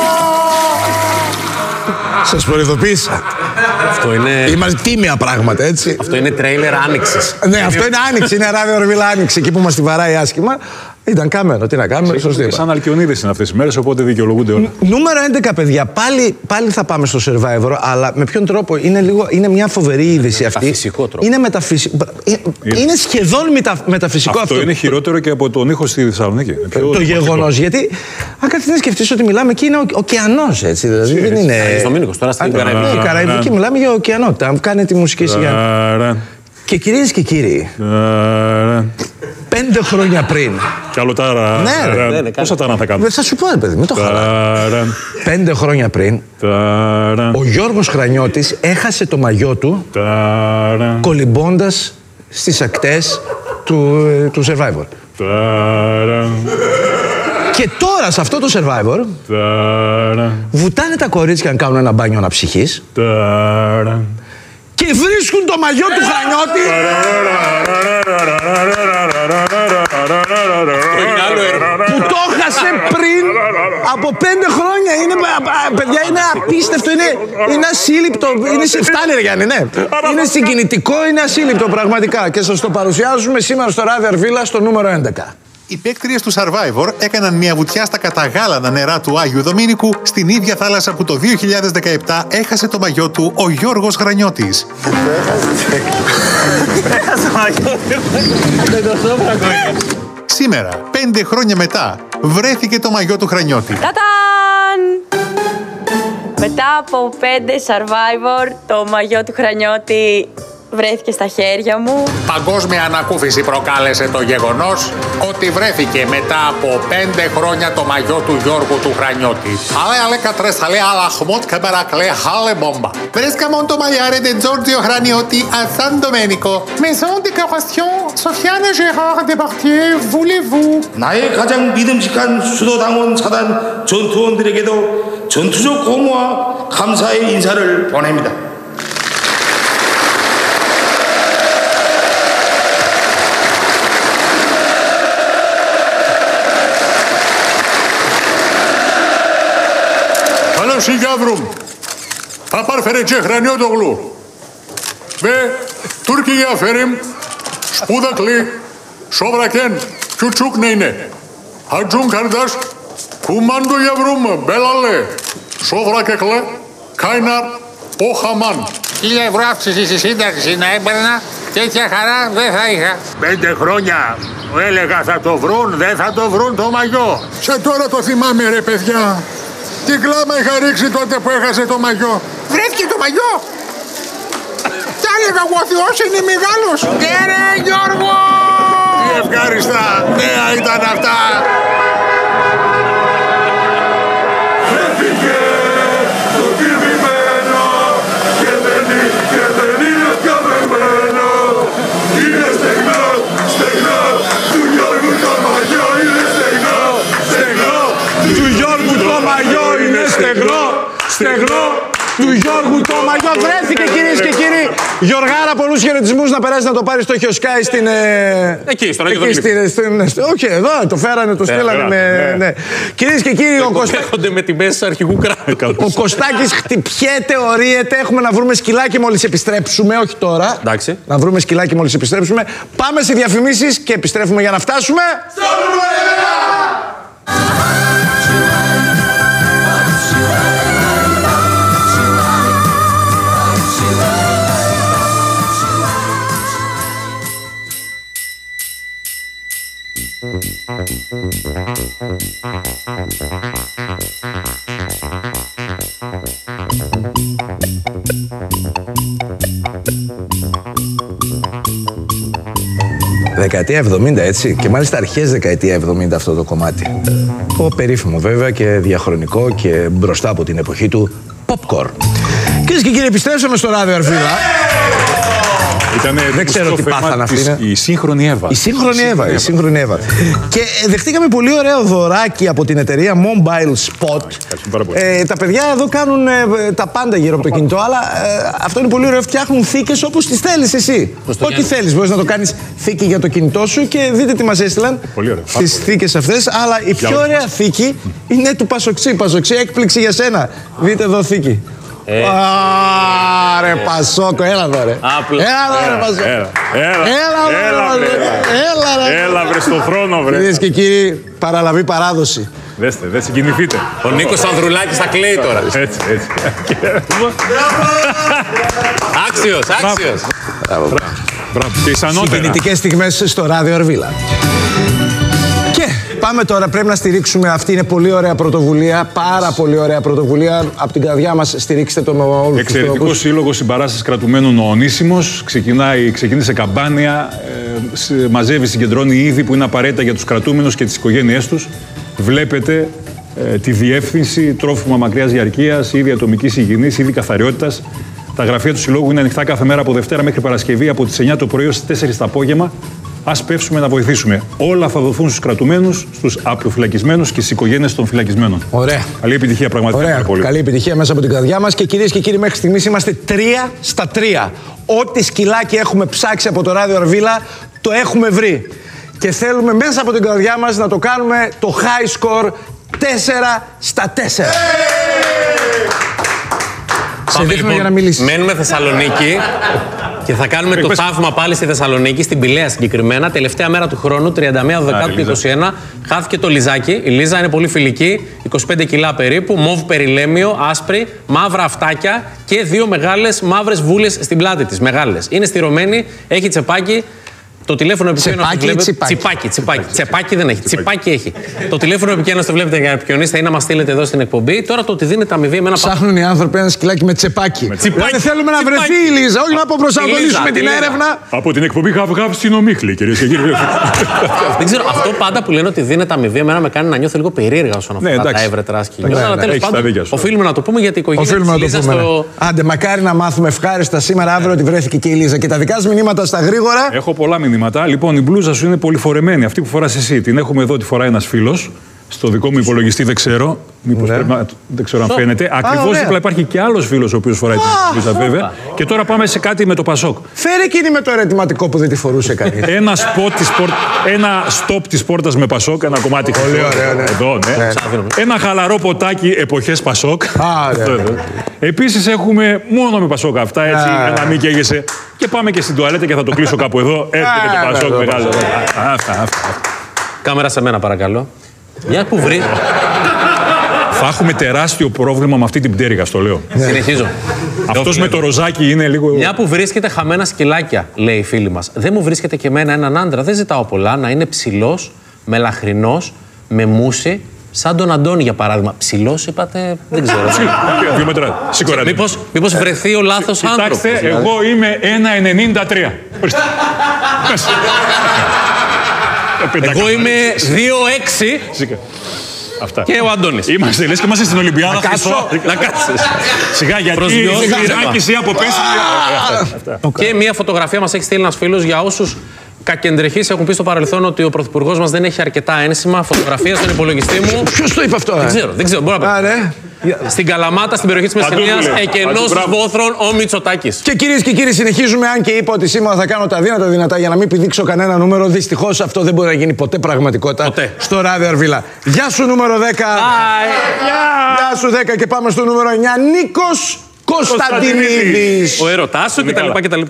Σας προειδοποίησα. Αυτό είναι... Είμαστε τίμια πράγματα, έτσι. Αυτό είναι τρέιλερ άνοιξης. Ναι, αυτό είναι άνοιξη, είναι Ράδιο Αρβίλα άνοιξη, εκεί που μας τη βαράει άσχημα. Ήταν καμένο, τι να κάνουμε, σωστή είπα. Σαν Αλκιονίδες είναι αυτές οι μέρες, οπότε δικαιολογούνται όλα. Νούμερο έντεκα, παιδιά, πάλι, πάλι θα πάμε στο Survivor, αλλά με ποιον τρόπο? Είναι, λίγο, είναι μια φοβερή είδηση αυτή. Μεταφυσικό τρόπο. Είναι, μεταφυσι... είναι... είναι σχεδόν μετα... μεταφυσικό αυτό. Αυτό είναι χειρότερο και από τον ήχο στη Θεσσαλονίκη. Το γεγονός, γιατί αν κάτι να σκεφτείς ότι μιλάμε εκεί είναι ο ωκεανός, έτσι. Δηλαδή δεν είναι. Στο Μήνικος, τώρα στην Καραϊβική. Η Καραϊβική μιλάμε για ωκεανότητα. Αν κάνει τη μουσική σιγά. Και κυρίες και κύριοι, πέντε χρόνια πριν. Κι άλλο τάρα. Ναι, ναι, πόσα τάρα θα κάνουμε. Θα σου πω, παιδί, μην το χαλά. Πέντε χρόνια πριν, ο Γιώργος Χρανιώτης έχασε το μαγιό του κολυμπώντας στις ακτές του, του Survivor. Και τώρα σε αυτό το Survivor βουτάνε τα κορίτσια να κάνουν ένα μπάνιο αναψυχής και βρίσκουν το μαγιό του Χρανιώτη που το έχασε πριν από πέντε χρόνια. Είναι, παιδιά, είναι απίστευτο, είναι, είναι ασύλληπτο. Είναι, φτάνει ρε Γιάννη, ναι. Είναι συγκινητικό, είναι ασύλληπτο πραγματικά. Και σας το παρουσιάζουμε σήμερα στο Ράδιο Αρβίλα στο νούμερο έντεκα. Οι παίκτριες του Survivor έκαναν μια βουτιά στα καταγάλανα νερά του Άγιου Δομήνικου στην ίδια θάλασσα που το δύο χιλιάδες δεκαεπτά έχασε το μαγιό του ο Γιώργος Χρανιώτης. Σήμερα, πέντε χρόνια μετά, βρέθηκε το μαγιό του Χρανιώτη. Τα-τα! Μετά από πέντε Survivor, το μαγιό του Χρανιώτη βρέθηκε στα χέρια μου. Παγκόσμια ανακούφιση προκάλεσε το γεγονός ότι βρέθηκε μετά από πέντε χρόνια το μαγιό του Γιώργου του Χρανιώτη. Ale ale κατρέσαλε αλαχμότ και παρακλέ χάλε μπόμπα. Βρέσκα μόνο το μαγιάρε de Giorgio Χρανιώτη à San Domenico. Maison de décoration Sofiane Gérard Desbartier, voulez-vous? 나의 가장 믿음직한 수도당원 사단 전투원들에게도 전투적 공허와 감사의 인사를 보냅니다. Καλώς Γιάβρου, Παπάρ Φερετζέ Χρανιώτογλου, Βε, Τούρκοι Αφέριμ, Σπούδακλή, Σόβρακεν, Κιουτσούκ Νέινε, Χατζούν Καρδάς, Κουμάντου Γιάβρουμ, Μπέλαλε, Σόβρακεκλέ, Κάιναρ, Οχαμάν. Χίλια ευρώ αύξηση στη σύνταξη να έπαιρνα, τέτοια χαρά δεν θα είχα. Πέντε χρόνια έλεγα θα το βρουν, δεν θα το βρουν το μαγιό. Σε τώρα το θυμάμαι ρε παιδιά. Τι κλάμα είχα ρίξει τότε που έχασε το μαγιό. Βρέθηκε το μαγιό. Τα έλεγα εγώ, ο Θεός είναι μεγάλος. Ναι ρε Γιώργο. Τι ευχάριστα νέα ήταν αυτά. Βρέθηκε το τιμημένο και δεν είναι, και δεν είναι πια βεμμένο. Είναι στεγνό, στεγνό, του Γιώργου το μαγιό είναι στεγνό, στεγνό, του Γιώργου το μαγιό είναι στεγνό, στεγνό, του Γιώργου το μαγιό. Βρέθηκε κυρίες και κύριοι. Γιωργάρα, πολλούς χαιρετισμούς, να περάσει να το πάρει στο Χιοσκάι στην... Ε... Εκεί, στον Αγιο Όχι, εδώ το φέρανε, το στείλανε με... Ναι. Κυρίες και κύριοι, ο Κωστάκης... Έρχονται με τιμές αρχηγού κράτους. Ο Κωστάκης χτυπιέται, ορίεται, έχουμε να βρούμε σκυλάκι μόλις επιστρέψουμε, όχι τώρα. Εντάξει. Να βρούμε σκυλάκι μόλις επιστρέψουμε. Πάμε σε διαφημίσεις και επιστρέφουμε για να φτάσουμε... Στο Δεκαετία εβδομήντα, έτσι, και μάλιστα αρχές δεκαετία εβδομήντα αυτό το κομμάτι. Το περίφημο βέβαια και διαχρονικό και μπροστά από την εποχή του popcorn. Κυρίες και κύριοι, επιστρέψαμε στο ράδιο Αρβίλα. Ήτανε δεν ξέρω τι πάθανε αυτή. Η σύγχρονη Εύα. Η σύγχρονη Εύα. Η σύγχρονη Εύα. Και δεχτήκαμε πολύ ωραίο δωράκι από την εταιρεία Mobile Spot. Ε, τα παιδιά εδώ κάνουν ε, τα πάντα γύρω από το κινητό, αλλά ε, αυτό είναι πολύ ωραίο. Φτιάχνουν θήκες όπως τις θέλεις εσύ. Ό,τι θέλεις. Μπορείς να το κάνεις θήκη για το κινητό σου και δείτε τι μας έστειλαν. Τις θήκες αυτές. Αλλά η πιο ωραία θήκη είναι του Πασοξή. Πασοξή, έκπληξη για σένα. Δείτε εδώ θήκη. Άρε Πασόκο, έλα εδώ ρε. Έλα εδώ ρε Πασόκο. Έλα ρε. Έλα βρε στον χρόνο βρε. Κυρίες και κύριοι, παραλαβή παράδοση. Δέστε, δεν συγκινηθείτε. Ο Νίκος Ανδρουλάκης θα κλαίει τώρα. Έτσι, έτσι. Άξιος, άξιος. Μπράβο. Και ισανότερα. Συγκινητικές στιγμές στο ράδιο Αρβίλα. Και πάμε τώρα, πρέπει να στηρίξουμε. Αυτή είναι πολύ ωραία πρωτοβουλία. Πάρα πολύ ωραία πρωτοβουλία. Από την καρδιά μας στηρίξτε το με όλους τους τρόπους. Εξαιρετικός σύλλογος συμπαράστασης κρατουμένων ο Ονίσιμος. Ξεκινάει, ξεκίνησε καμπάνια. Ε, μαζεύει, συγκεντρώνει είδη που είναι απαραίτητα για τους κρατούμενους και τις οικογένειές τους. Βλέπετε ε, τη διεύθυνση, τρόφιμα μακριάς διαρκείας, είδη ατομικής υγιεινής, είδη καθαριότητας. Τα γραφεία του Συλλόγου είναι ανοιχτά κάθε μέρα από Δευτέρα μέχρι Παρασκευή από τις εννιά το πρωί ως τις τέσσερις το απόγευμα. Ας πεύσουμε να βοηθήσουμε. Όλα θα δοθούν στους κρατουμένους, στους απειοφυλακισμένους και στις οικογένειες των φυλακισμένων. Ωραία. Καλή επιτυχία, πραγματικά. Ωραία. Πολύ. Καλή επιτυχία μέσα από την καρδιά μας. Και κυρίες και κύριοι, μέχρι στιγμής είμαστε τρία στα τρία. Ό,τι σκυλάκι έχουμε ψάξει από το ράδιο Αρβίλα, το έχουμε βρει. Και θέλουμε μέσα από την καρδιά μας να το κάνουμε το high score τέσσερα στα τέσσερα. Σε δείχνω λοιπόν, για να μιλήσεις. Μένουμε Θεσσαλονίκη και θα κάνουμε το θαύμα πάλι στη Θεσσαλονίκη, στην Πηλαία συγκεκριμένα. Τελευταία μέρα του χρόνου, τριάντα μία Δεκάτου του είκοσι ένα, χάθηκε το Λιζάκι. Η Λίζα είναι πολύ φιλική, είκοσι πέντε κιλά περίπου, μοβ περιλέμιο, άσπρη, μαύρα αυτάκια και δύο μεγάλες μαύρες βούλες στην πλάτη της. Μεγάλες. Είναι στηρωμένη, έχει τσεπάκι. Το τηλέφωνο επικοινωνία. Τσεπάκι ή τσιπάκι. Τσιπάκι, τσιπάκι. Τσεπάκι δεν έχει. Τσιπάκι έχει. Το τηλέφωνο επικοινωνία το βλέπετε για να επικοινωνήσετε ή να μας στείλετε εδώ στην εκπομπή. Τώρα το ότι δίνετε αμοιβή με ένα. Ψάχνουν οι άνθρωποι ένα σκυλάκι με τσεπάκι. Δεν θέλουμε να βρεθεί η Λίζα, όχι να αποπροσανατολίσουμε την έρευνα. Από την εκπομπή Γαβγαβ στην Ομίχλη, κυρίες και κύριοι. Δεν ξέρω, αυτό πάντα που λένε ότι δίνεται αμοιβή, εμένα με κάνει να νιώθω λίγο περίεργα όσον αφορά τα εύρετρα σκυλιά. Αλλά τέλος πάντων, οφείλουμε να το πούμε γιατί η οικογένεια της Λίζας στο. Άντε, μακάρι να μάθουμε ευχάριστα σήμερα, αύριο ότι βρέθηκε και η Λίζα. Και τα δικά σου μηνύματα στα γρήγορα. Έχω πολλά μηνύματα. Λοιπόν, η μπλούζα σου είναι πολυφορεμένη. Αυτή που φοράς εσύ. Την έχουμε εδώ, τη φοράει ένας φίλος. Στο δικό μου υπολογιστή δεν ξέρω. Μήπως πρέπει να... Δεν ξέρω αν φαίνεται. Ακριβώς δίπλα υπάρχει και άλλος φίλος ο οποίος φοράει την μπλούζα, βέβαια. Και τώρα πάμε σε κάτι με το Πασόκ. Φέρε εκείνη με το ερετηματικό που δεν τη φορούσε κανείς. Ένα σποτ της πόρ... ένα στόπ της πόρτας με Πασόκ, ένα κομμάτι. Πολύ ωραίο, ναι. Εδώ, ναι. Ναι. Ένα χαλαρό ποτάκι εποχές Πασόκ. Α, ναι. Επίσης έχουμε μόνο με Πασόκ αυτά, έτσι, να μην καίγεσαι. Και πάμε και στην τουαλέτα και θα το κλείσω κάπου εδώ. Έρχεται και Πασόκ μεγάλο. Αυτά, αυτά. Κάμερα σε μένα, παρακαλώ. Μια που βρει. Θα έχουμε τεράστιο πρόβλημα με αυτή την πτέρυγα, στο λέω. Συνεχίζω. Αυτός με το ροζάκι είναι λίγο. Μια που βρίσκεται χαμένα σκυλάκια, λέει η φίλη μας. Δεν μου βρίσκεται και εμένα έναν άντρα. Δεν ζητάω πολλά. Να είναι ψηλός, μελαχρινός, με μουσι. Σαν τον Αντώνη, για παράδειγμα. Ψηλός, είπατε. Δεν ξέρω. Δύο μέτρα. Σίγουρα. Μήπως, μήπως βρεθεί ο λάθος άνθρωπος. Κοιτάξτε, εγώ είμαι ένα ενενήντα τρία. Εγώ είμαι δύο έξι. Αυτά. Και ο Αντώνης. Είμαστε, λες και είμαστε στην Ολυμπιάδα. Να κάτσω. Να κάτσεις. Σιγά, γιατί η από πέσει. Και μια φωτογραφία μας έχει στείλει ένας φίλος για όσους κακεντρεχείς έχουν πει στο παρελθόν ότι ο πρωθυπουργός μας δεν έχει αρκετά ένσημα. Φωτογραφία στον υπολογιστή μου. Ποιος το είπε αυτό, Δεν ξέρω, δεν ξέρω. Μπορώ να πω. Στην Καλαμάτα, στην περιοχή της Μεσσηνίας, εκενός Βόθρων, ο Μητσοτάκης. Και κυρίες και κύριοι, συνεχίζουμε. Αν και είπα ότι σήμερα θα κάνω τα δύνατα δυνατά για να μην πηδήξω κανένα νούμερο, δυστυχώς αυτό δεν μπορεί να γίνει ποτέ πραγματικότητα ποτέ. Στο ράδιο Αρβίλα. Γεια σου, νούμερο δέκα. Γεια σου, δέκα, και πάμε στο νούμερο εννιά. Νίκος Κωνσταντινίδης. Ο ερωτάς σου κτλ.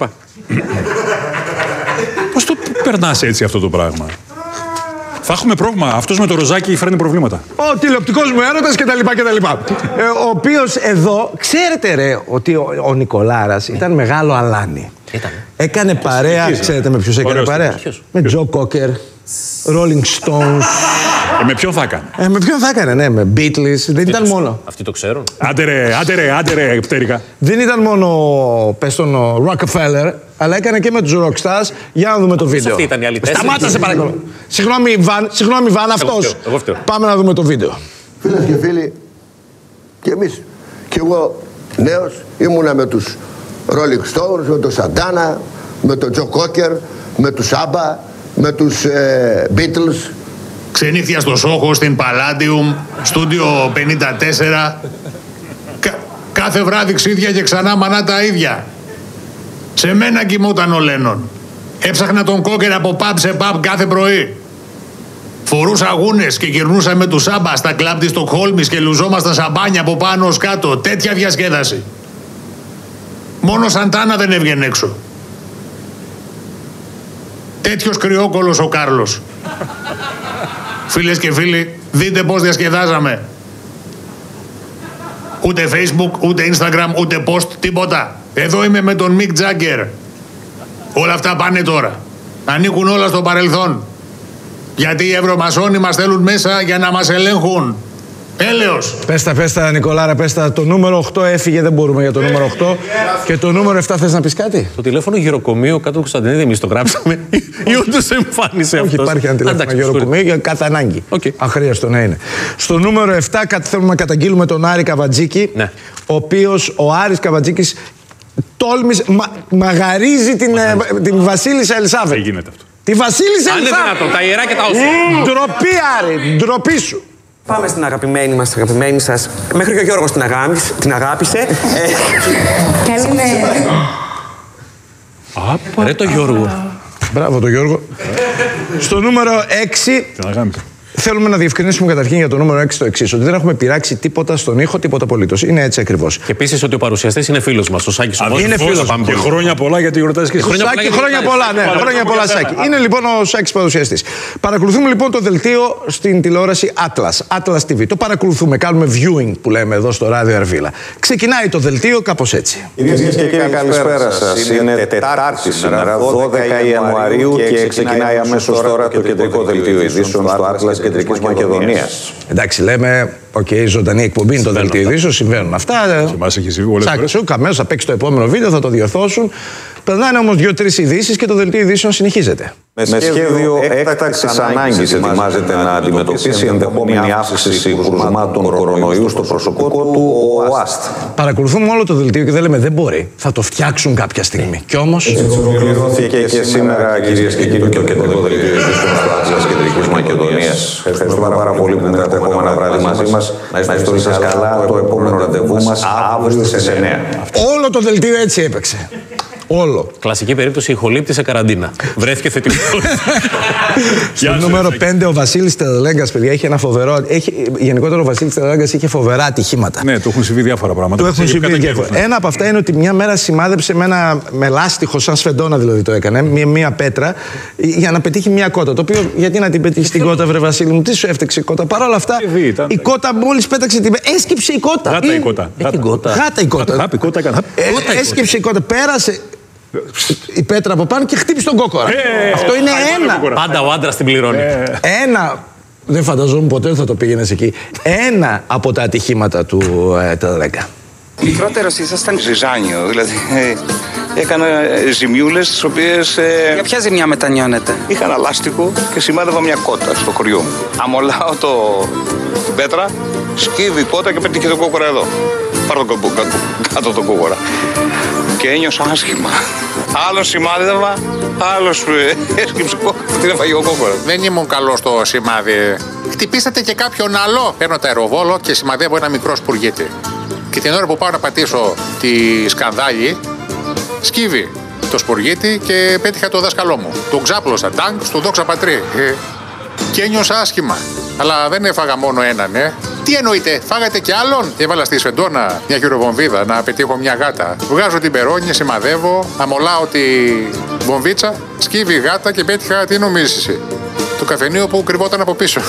Πώς το περνάς έτσι αυτό το πράγμα? Θα έχουμε πρόβλημα. Αυτός με το ροζάκι φέρνει προβλήματα. Ο τηλεοπτικός μου έρωτας κτλ. κτλ. ε, ο οποίος εδώ, ξέρετε ρε, ότι ο, ο Νικολάρας ήταν μεγάλο αλάνι. Ήταν. Έκανε παρέα, ξέρετε με ποιους έκανε παρέα? Ποιος? Με Τζο Κόκερ, Rolling Stones. Ε, με ποιον θα έκανε? Ε, με ποιον θα έκανε, ναι, με Beatles. Δεν ήταν μόνο. Αυτοί το ξέρουν. Άντε ρε, άντε ρε, άντε ρε, πτέρυγα. Δεν ήταν μόνο, πες τον, Rockefeller, αλλά έκανε και με τους Rockstars. Για να δούμε το βίντεο. Αυτοί ήταν οι άλλοι τέσσερις. Σταμάτα σε παρακαλώ. Συγγνώμη, Βαν, συγγνώμη, Βαν, αυτός. Εγώ φταίω. Πάμε να δούμε το βίντεο. Φίλες και φίλοι, και εμείς, και εγώ νέος, ήμουνα με τους Rolling Stones, με τον Santana, με τον Τζο Κόκερ, με τους Άμπα, με τους ε, Beatles. Ξενύχτια στο Σόχο, στην Palladium, στούντιο πενήντα τέσσερα. Κα, κάθε βράδυ ξύδια και ξανά μανά τα ίδια. Σε μένα κοιμόταν ο Λένον. Έψαχνα τον Κόκερ από pub σε pub κάθε πρωί. Φορούσα γούνες και γυρνούσα με τους Άμπα στα κλαμπ της Στοκχόλμης και λουζόμασταν σαμπάνια από πάνω ως κάτω. Τέτοια διασκέδαση. Μόνο Σαντάνα δεν έβγαινε έξω. Τέτοιος κρυόκολος ο Κάρλος. Φίλες και φίλοι, δείτε πώς διασκεδάζαμε. Ούτε Facebook, ούτε Instagram, ούτε post, τίποτα. Εδώ είμαι με τον Μικ Τζάγκερ. Όλα αυτά πάνε τώρα. Ανήκουν όλα στο παρελθόν. Γιατί οι ευρωμασόνοι μας θέλουν μέσα για να μας ελέγχουν. Έλεος. Πέστα, πέστα, Νικολάρα, πέστα. Το νούμερο οκτώ έφυγε, δεν μπορούμε για το νούμερο οκτώ. Και το νούμερο επτά θες να πεις κάτι? Το τηλέφωνο γυροκομείο κάτω του Κωνσταντινίδη, εμείς το γράψαμε. Ή όντως εμφάνισε αυτό. Όχι, υπάρχει ένα τηλέφωνο γυροκομείο για κατά ανάγκη. Okay. Αχρίαστο να είναι. Στο νούμερο επτά θέλουμε να καταγγείλουμε τον Άρη Καβατζίκη. Ναι. Ο οποίος, ο Άρης Καβατζίκης, τόλμησε, μα, μαγαρίζει την, ε, την Βασίλισσα Ελισάβετ. Δεν γίνεται αυτό. Τη Βασίλισσα Ελισάβετ. Αν είναι δυνατόν, τα ιερά και τα όσια. Ντροπή, Άρη, ντροπή σου. Πάμε στην αγαπημένη μας, αγαπημένη σας. Μέχρι και ο Γιώργος την, αγάπησε. Την αγάπησε. Καλημέρα. Ρε το Γιώργο. Μπράβο το Γιώργο. Στο νούμερο έξι θέλουμε να διευκρινίσουμε καταρχήν για το νούμερο έξι το εξής: ότι δεν έχουμε πειράξει τίποτα στον ήχο, τίποτα απολύτως. Είναι έτσι ακριβώς. Και επίσης ότι ο παρουσιαστής είναι φίλος μας, ο Σάκης Ομός. Είναι φίλος μας. Και χρόνια πολλά γιατί γιορτάζει και χρόνια, Σάκη, χρόνια πολλά, ναι, χρόνια πολλά, Σάκη. Είναι λοιπόν ο Σάκης παρουσιαστής. Παρακολουθούμε λοιπόν το δελτίο στην τηλεόραση Atlas, Atlas τι βι. Το παρακολουθούμε, κάνουμε viewing που λέμε εδώ στο ράδιο Αρβίλα. Ξεκινάει το δελτίο κάπως έτσι. Κυρίες και κύριοι, καλησπέρα σας. Είναι Τετάρτη σήμερα, δώδεκα Ιανουαρίου και ξεκινάει αμέσως τώρα το κεντρικό δελτίο ειδήσεων στο Atlas Κεντρικής Μακεδονίας. Εντάξει, λέμε, οκ, okay, ζωντανή εκπομπή είναι το δελτίο ειδήσεων, συμβαίνουν αυτά. Σε εμάς έχει συμβεί πολλές φορές. Τσακ, αμέσως θα παίξει το επόμενο βίντεο, θα το διορθώσουν. Περνάνε όμως δύο-τρεις ειδήσεις και το δελτίο ειδήσεων συνεχίζεται. Με σχέδιο έκτακτης ανάγκης ετοιμάζεται να αντιμετωπίσει ενδεχόμενη αύξηση κρουσμάτων κορονοϊού στο προσωπικό του ο ΟΑΣΤ. Παρακολουθούμε όλο το δελτίο και δεν λέμε δεν μπορεί. Θα το φτιάξουν κάποια στιγμή. Κι όμως. Ολοκληρώθηκε και σήμερα, κυρίες και κύριοι, το κεντρικό δελτίο ειδήσεων στο Atlas Κεντρικής Μακεδονίας. Ευχαριστούμε πάρα πολύ που μείνατε ακόμα ένα βράδυ μαζί μας. Να είστε σας καλά. Το επόμενο ραντεβού μας αύριο στις εννιά. Όλο το δελτίο έτσι έπαιξε. Όλο. Κλασική περίπτωση ηχολήπτη σε καραντίνα. Βρέθηκε θετικό. Στο νούμερο πέντε ο Βασίλης Τελελέγκας, παιδιά, έχει ένα φοβερό. Έχει, γενικότερα ο Βασίλης Τελελέγκας είχε φοβερά ατυχήματα. Ναι, του έχουν συμβεί διάφορα πράγματα. Του έχουν συμβεί διάφορα. Ένα από αυτά είναι ότι μια μέρα σημάδεψε με ένα με λάστιχο, σαν σφεντόνα δηλαδή το έκανε, μια, μια πέτρα, για να πετύχει μια κότα. Το οποίο γιατί να την πετύχει την κότα, βρε Βασίλη μου, τι σου έφτιαξε η κότα. Παρ' όλα αυτά, η κότα μόλις πέταξε την. Έσκυψε η κότα. Γάτα η κότα. Γάτα η κότα. Έσκυψε η κότα, πέρασε η πέτρα από πάνω και χτύπησε τον κόκορα. Ε, Αυτό είναι ένα. Πάντα ο άντρας την πληρώνει. Ε. Ένα. Δεν φανταζόμουν ποτέ θα το πήγαινες εκεί. Ένα από τα ατυχήματα του ε, Τελελέγκα. Μικρότερος ήσασταν ζυζάνιο, δηλαδή ε, έκανα ζημιούλες τις οποίες... Ε, Για ποια ζημιά μετανιώνετε? Είχα ένα λάστιχο και σημάδευα μια κότα στο χωριό μου. Αμολάω το, την πέτρα, σκύβει η κότα και πέτυχε τον κόκορα εδώ. Πάρω τον κόκορα, κάτω τον κόκορα. Και ένιωσα άσχημα. Άλλο σημάδευα, άλλο έσκυψε κόκορα. Τι έφαγε ο κόκορα. Δεν ήμουν καλό στο σημάδι. Χτυπήσατε και κάποιον άλλο. Παίρνω το αεροβόλο και σημαδεύω ένα μικρό σπουργίτι. Και την ώρα που πάω να πατήσω τη σκανδάλη, σκύβει το σπουργίτι και πέτυχα το δάσκαλό μου. Τον ξάπλωσα, τάγκ, στο δόξα πατρί. Και ένιωσα άσχημα. Αλλά δεν έφαγα μόνο έναν, ε. Τι εννοείτε, φάγατε κι άλλον? Έβαλα στη σφεντόνα μια χειροβομβίδα να πετύχω μια γάτα. Βγάζω την περόνια, σημαδεύω, αμολάω τη βομβίτσα, σκύβει η γάτα και πέτυχα, τι νομίζεις εσύ, το καφενείο που κρυβόταν από πίσω.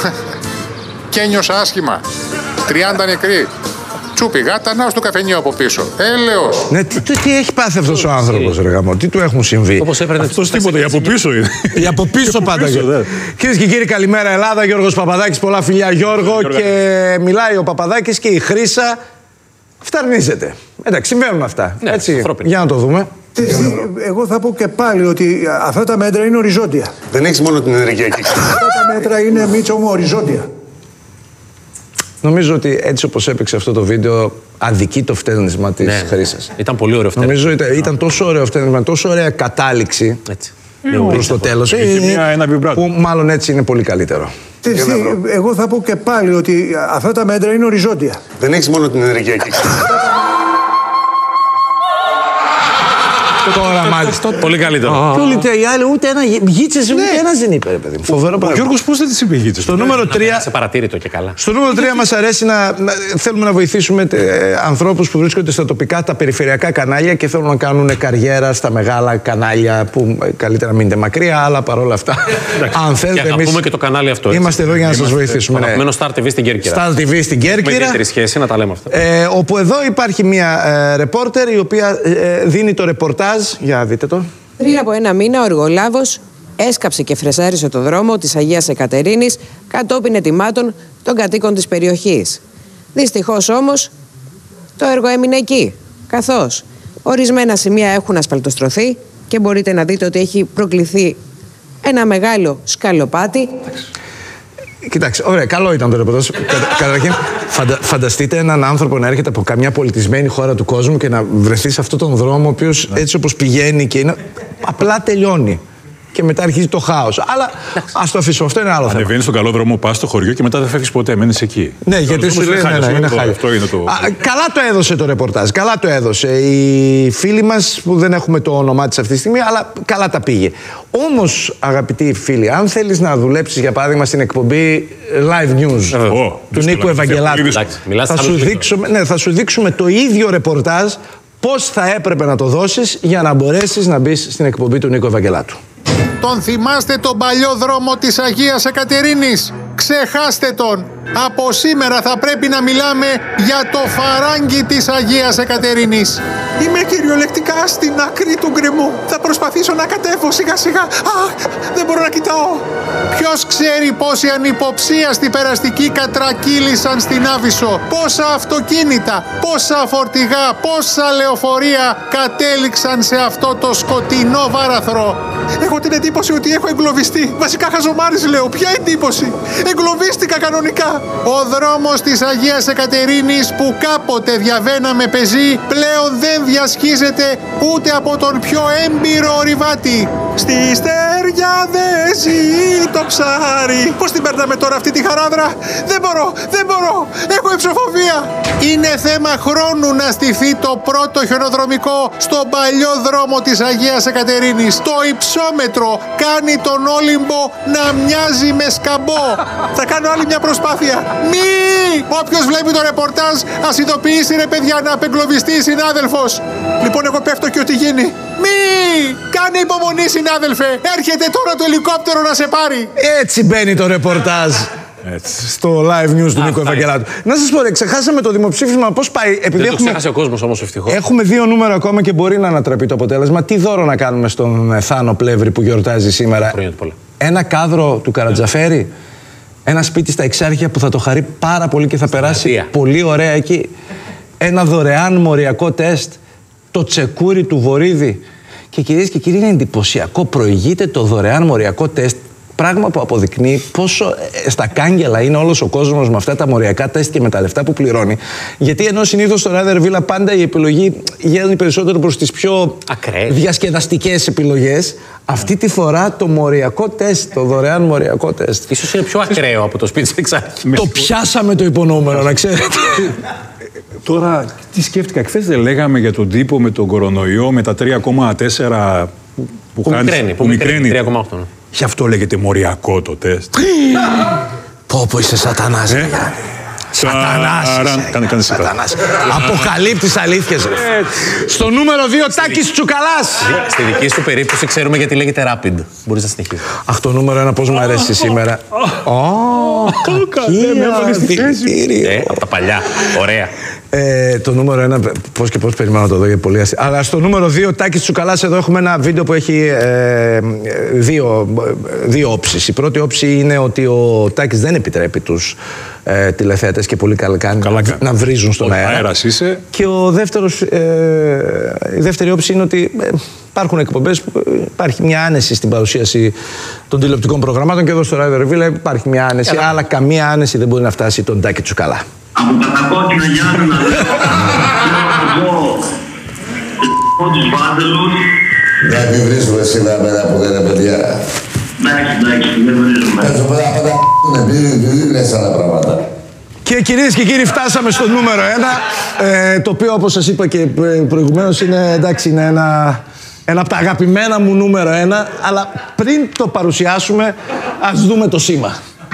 Και ένιωσα άσχημα. τριάντα νεκροί. Τσούπι γάτα, να στο καφενείο από πίσω. Έλεος. Ναι, τι, τι, τι έχει πάθει αυτός ο άνθρωπος, ρε γαμό, τι του έχουν συμβεί. Όπως έπαιρνε αυτός τίποτα, για από πίσω είναι. Για από πίσω πάντα. Κυρίες και κύριοι, καλημέρα Ελλάδα. Γιώργος Παπαδάκης, πολλά φιλιά Γιώργο. Και μιλάει ο Παπαδάκης και η Χρύσα φταρνίζεται. Εντάξει, συμβαίνουν αυτά. Ναι, έτσι, για να το δούμε. Εγώ θα πω και πάλι ότι αυτά τα μέτρα είναι οριζόντια. Δεν έχεις μόνο την ενεργειακή. Αυτά τα μέτρα είναι, Μίτσο μου, οριζόντια. Νομίζω ότι έτσι όπως έπαιξε αυτό το βίντεο αδικεί το φταίρνισμα της ναι, Χρύσας. Ήταν πολύ ωραίο φταίρνισμα. Νομίζω ήταν, ήταν τόσο ωραίο φταίρνισμα, τόσο ωραία κατάληξη έτσι. προς το τέλος. Που μάλλον έτσι είναι πολύ καλύτερο. Τι, εγώ θα πω και πάλι ότι αυτά τα μέτρα είναι οριζόντια. Δεν έχεις μόνο την ενεργειακή. Τώρα μάλιστα. Πολύ καλύτερο. Και όλοι οι άλλοι ούτε ένα γίτσες, ούτε ένας δεν είπε, ρε παιδί μου. Φοβερό πράγμα. Ο Γιώργος πώς δεν τις είπε γίτσες? Στο νούμερο τρία. Σε παρατήρητο και καλά. Στο νούμερο τρία μας αρέσει να, να θέλουμε να βοηθήσουμε ε, ανθρώπους που βρίσκονται στα τοπικά, τα περιφερειακά κανάλια και θέλουν να κάνουν καριέρα στα μεγάλα κανάλια που ε, καλύτερα μείνετε μακριά, αλλά παρόλα αυτά. Αν θέλετε, εμείς. Πούμε και το κανάλι αυτό. Έτσι. Είμαστε εδώ για να σας βοηθήσουμε. Αγαπημένο Star τι βι στην Κέρκυρα. Star τι βι στην Κέρκυρα. Με ιδιαίτερη σχέση, να τα λέμε αυτά. Ε, όπου εδώ υπάρχει μια ε, ρεπόρτερ η οποία ε, δίνει το ρεπορτάζ. Για δείτε το. Πριν από ένα μήνα ο εργολάβος έσκαψε και φρεσάρισε το δρόμο της Αγίας Εκατερίνης κατόπιν ετοιμάτων των κατοίκων της περιοχής. Δυστυχώς όμως το έργο έμεινε εκεί, καθώς ορισμένα σημεία έχουν ασφαλτοστρωθεί και μπορείτε να δείτε ότι έχει προκληθεί ένα μεγάλο σκαλοπάτι. Κοιτάξτε, ωραία, καλό ήταν το ρεπορτάζ. Καταρχήν, φαντα, φανταστείτε έναν άνθρωπο να έρχεται από καμιά πολιτισμένη χώρα του κόσμου και να βρεθεί σε αυτόν τον δρόμο, ο οποίος έτσι όπως πηγαίνει και είναι. Απλά τελειώνει. και μετά αρχίζει το χάος. Αλλά ας το αφήσουμε, αυτό είναι άλλο θέμα. Ανεβαίνεις στον καλό δρόμο, πας στο χωριό και μετά δεν φεύγεις ποτέ, μένεις εκεί. Ναι, γιατί σου λέει, ναι, ναι, είναι χάλια. Αυτό είναι το... Α, καλά το έδωσε το ρεπορτάζ, καλά το έδωσε. Οι φίλοι μας, που δεν έχουμε το όνομά της αυτή τη στιγμή, αλλά καλά τα πήγε. Όμως, αγαπητοί φίλοι, αν θέλεις να δουλέψεις, για παράδειγμα, στην εκπομπή Live News oh, του Νίκου Ευαγγελάτου, θα σου δείξουμε, ναι, θα σου δείξουμε το ίδιο ρεπορτάζ, πώς θα έπρεπε να το δώσεις για να μπορέσεις να μπεις στην εκπομπή του Νίκου Ευαγγελάτου. Τον θυμάστε τον παλιό δρόμο της Αγίας Εκατερίνης? Ξεχάστε τον. Από σήμερα θα πρέπει να μιλάμε για το φαράγγι της Αγίας Εκατερίνης. Είμαι κυριολεκτικά στην άκρη του γκρεμού. Θα προσπαθήσω να κατέβω σιγά σιγά. Αχ, δεν μπορώ να κοιτάω. Ποιος ξέρει πόσοι ανυποψίαστοι περαστικοί κατρακύλησαν στην Άβυσσο? Πόσα αυτοκίνητα, πόσα φορτηγά, πόσα λεωφορεία κατέληξαν σε αυτό το σκοτεινό βάραθρο? Έχω την εντύπωση ότι έχω εγκλωβιστεί. Βασικά χαζομάρης λέω. Ποια εντύπωση? Εγκλωβίστηκα κανονικά. Ο δρόμος της Αγίας Εκατερίνης που κάποτε διαβαίναμε πεζή πλέον δεν διασχίζεται ούτε από τον πιο έμπειρο ορειβάτη. Στη στεριά δεν ζει το ψάρι. Πώς την παίρναμε τώρα αυτή τη χαράδρα? Δεν μπορώ, δεν μπορώ. Έχω υψοφοβία. Είναι θέμα χρόνου να στηθεί το πρώτο χιονοδρομικό στον παλιό δρόμο της Αγίας Εκατερίνης. Το υψόμετρο κάνει τον Όλυμπο να μοιάζει με σκαμπό. Θα κάνω άλλη μια προσπάθεια. Μη! Όποιος βλέπει το ρεπορτάζ, ας ειδοποιήσει ρε παιδιά να απεγκλωβιστεί η συνάδελφος. Λοιπόν, εγώ πέφτω και ό,τι γίνει. Μη! Κάνε υπομονή, συνάδελφε. Έρχεται τώρα το ελικόπτερο να σε πάρει. Έτσι μπαίνει το ρεπορτάζ. Έτσι. Στο live news του Νίκου Ευαγγελάτου. Να σας πω, ρε, ξεχάσαμε το δημοψήφισμα. Πώς πάει? Επειδή δεν έχουμε... το ξέχασε ο κόσμος όμως, ευτυχώς. Έχουμε δύο νούμερα ακόμα και μπορεί να ανατραπεί το αποτέλεσμα. Τι δώρο να κάνουμε στον Θάνο Πλεύρη που γιορτάζει σήμερα? Ένα κάδρο του Καρατζαφέρη. Ένα σπίτι στα Εξάρχεια που θα το χαρεί πάρα πολύ και θα στην περάσει Αρτία. Πολύ ωραία εκεί. Ένα δωρεάν μοριακό τεστ. Το τσεκούρι του Βορίδη. Και κυρίες και κύριοι, είναι εντυπωσιακό. Προηγείται το δωρεάν μοριακό τεστ. Πράγμα που αποδεικνύει πόσο στα κάγκελα είναι όλος ο κόσμος με αυτά τα μοριακά τεστ και με τα λεφτά που πληρώνει. Γιατί ενώ συνήθως στο Radio Αρβίλα πάντα η επιλογή γίνει περισσότερο προς τις πιο ακραίες, διασκεδαστικές επιλογές, αυτή τη φορά το μοριακό τεστ, το δωρεάν μοριακό τεστ. Ίσως είναι πιο ακραίο από το σπίτι της Εξάρχης. Το πιάσαμε το υπονούμερο, να ξέρετε. Τώρα, τι σκέφτηκα, χθες δεν λέγαμε για τον τύπο με τον κορονοϊό, με τα τρία κόμμα τέσσερα που, που, που μικραίνει, που μικραίνει, τρία κόμμα οκτώ. Γι' αυτό λέγεται μοριακό το τεστ. Πω πω είσαι σατανάς, ε? Σατανάς είσαι. Κάνε, κάνε σατανάς. Αποκαλύπτεις αλήθειες. Στο νούμερο δύο, Τάκης Τσουκαλάς. Στη δική σου περίπτωση ξέρουμε γιατί λέγεται Rapid. Μπορείς να συνεχίσεις. Αχ, το νούμερο ένα πώς μου αρέσει σήμερα. Ω, ε, από τα παλιά. Ωραία. Ε, το νούμερο ένα, πώς και πώς περιμένω να το δω, για πολύ αστείο. Αλλά στο νούμερο δύο, Τάκης Τσουκαλάς, εδώ έχουμε ένα βίντεο που έχει ε, δύο, δύο όψεις. Η πρώτη όψη είναι ότι ο Τάκης δεν επιτρέπει τους ε, τηλεθεατές και πολύ καλά κάνει καλά, να βρίζουν στον αέρα. Αέρας είσαι. Και ο δεύτερος, ε, η δεύτερη όψη είναι ότι ε, υπάρχουν εκπομπές που υπάρχει μια άνεση στην παρουσίαση των τηλεοπτικών προγραμμάτων και εδώ στο Radio Αρβίλα υπάρχει μια άνεση, Έλα. αλλά καμία άνεση δεν μπορεί να φτάσει τον Τάκη Τσουκαλά. Από κατακόκκινα Γιάννενα εγώ τους βάντελους. Να μην βρίζουμε σήμερα μέρα που δεν είναι παιδιά. Εντάξει, εντάξει, δεν βρίζουμε. Έτσι πέρα πάντα μην λες άλλα πράγματα. Και κυρίες και κύριοι, φτάσαμε στο νούμερο ένα, ε, το οποίο όπως σας είπα και προηγουμένως είναι, εντάξει, είναι ένα, ένα από τα αγαπημένα μου νούμερο ένα, αλλά πριν το παρουσιάσουμε ας δούμε το σήμα.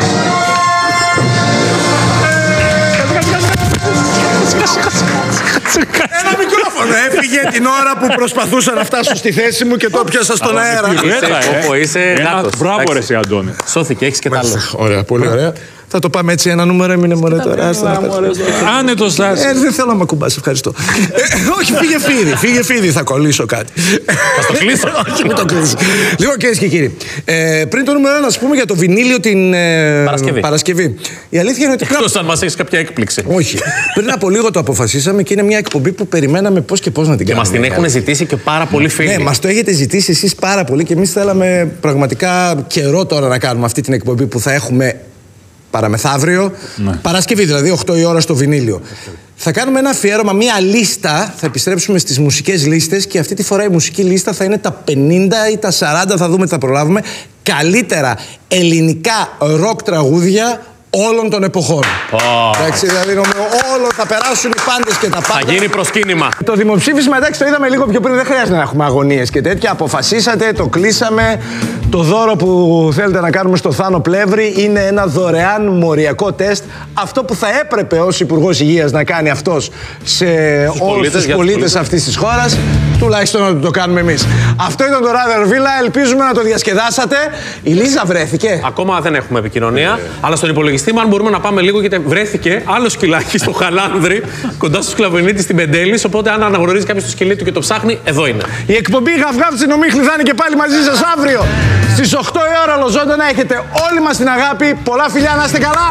Ένα μικρόφωνο έφυγε την ώρα που προσπαθούσα να φτάσω στη θέση μου και το πιάσα στον αέρα. Είσαι γάτος. Μπράβο ρε εσύ, Αντώνη. Σώθηκε, έχεις και τα άλλο. Ωραία, πολύ ωραία. Θα το πάμε έτσι, ένα νούμερο έμεινε μωρέ τώρα. Άνετο Στάση. Ε, δεν θέλω να με ακουμπάς, ευχαριστώ. Όχι, φύγε φίδι, φύγε φίδι, θα κολλήσω κάτι. Θα στο κλείσω. Όχι, μην το κλείσει. Λοιπόν, κυρίες και κύριοι, πριν το νούμερο ένα, να πούμε για το βινίλιο την Παρασκευή. Η αλήθεια είναι ότι. Εκτός αν μας έχεις κάποια έκπληξη. Όχι. Πριν από λίγο το αποφασίσαμε και είναι μια εκπομπή που περιμέναμε πώς και πώς να την κάνουμε. Και μας την έχουν ζητήσει και πάρα πολλοί φίλοι. Ναι, μας το έχετε ζητήσει εσείς πάρα πολύ και εμείς θέλαμε πραγματικά καιρό τώρα να κάνουμε αυτή την εκπομπή που θα έχουμε παραμεθαύριο. Ναι. Παρασκευή δηλαδή, οκτώ η ώρα στο Βινίλιο. Θα κάνουμε ένα αφιέρωμα, μία λίστα. Θα επιστρέψουμε στις μουσικές λίστες και αυτή τη φορά η μουσική λίστα θα είναι τα πενήντα ή τα σαράντα, θα δούμε τι θα προλάβουμε. Καλύτερα ελληνικά ροκ τραγούδια όλων των εποχών. Oh. Εντάξει, δηλαδή όλο θα περάσουν οι πάντες και τα πάντα. Θα γίνει προσκύνημα. Το δημοψήφισμα, εντάξει, το είδαμε λίγο πιο πριν, δεν χρειάζεται να έχουμε αγωνίες και τέτοια. Αποφασίσατε, το κλείσαμε. Το δώρο που θέλετε να κάνουμε στο Θάνο Πλεύρη είναι ένα δωρεάν μοριακό τεστ. Αυτό που θα έπρεπε ως Υπουργός Υγείας να κάνει αυτός σε όλους τους πολίτες αυτής της χώρας, τουλάχιστον να το κάνουμε εμείς. Αυτό ήταν το Radio Αρβίλα. Ελπίζουμε να το διασκεδάσατε. Η Λίζα βρέθηκε. Ακόμα δεν έχουμε επικοινωνία, αλλά στον υπολογιστή μου, αν μπορούμε να πάμε λίγο, γιατί βρέθηκε άλλο σκυλάκι στο Χαλάνδρη, κοντά στο Σκλαβενίτη στην Πεντέλης. Οπότε, αν αναγνωρίζει κάποιος το σκυλί του και το ψάχνει, εδώ είναι. Η εκπομπή Γαυγάβ στην Ομίχλη θα είναι και πάλι μαζί σας αύριο στις οκτώ η ώρα ολοζώντανα. Έχετε όλοι μας την αγάπη. Πολλά φιλιά, να είστε καλά.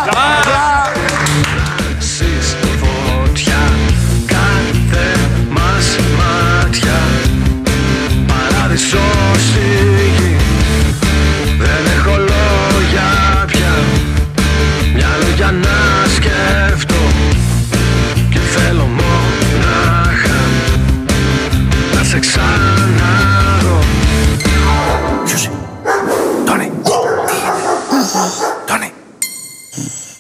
Δεν έχω λόγια πια, μυαλό για να σκέφτω και θέλω μονάχα να σε ξαναδώ. Ποιος είναι? Τόνι. Τόνι.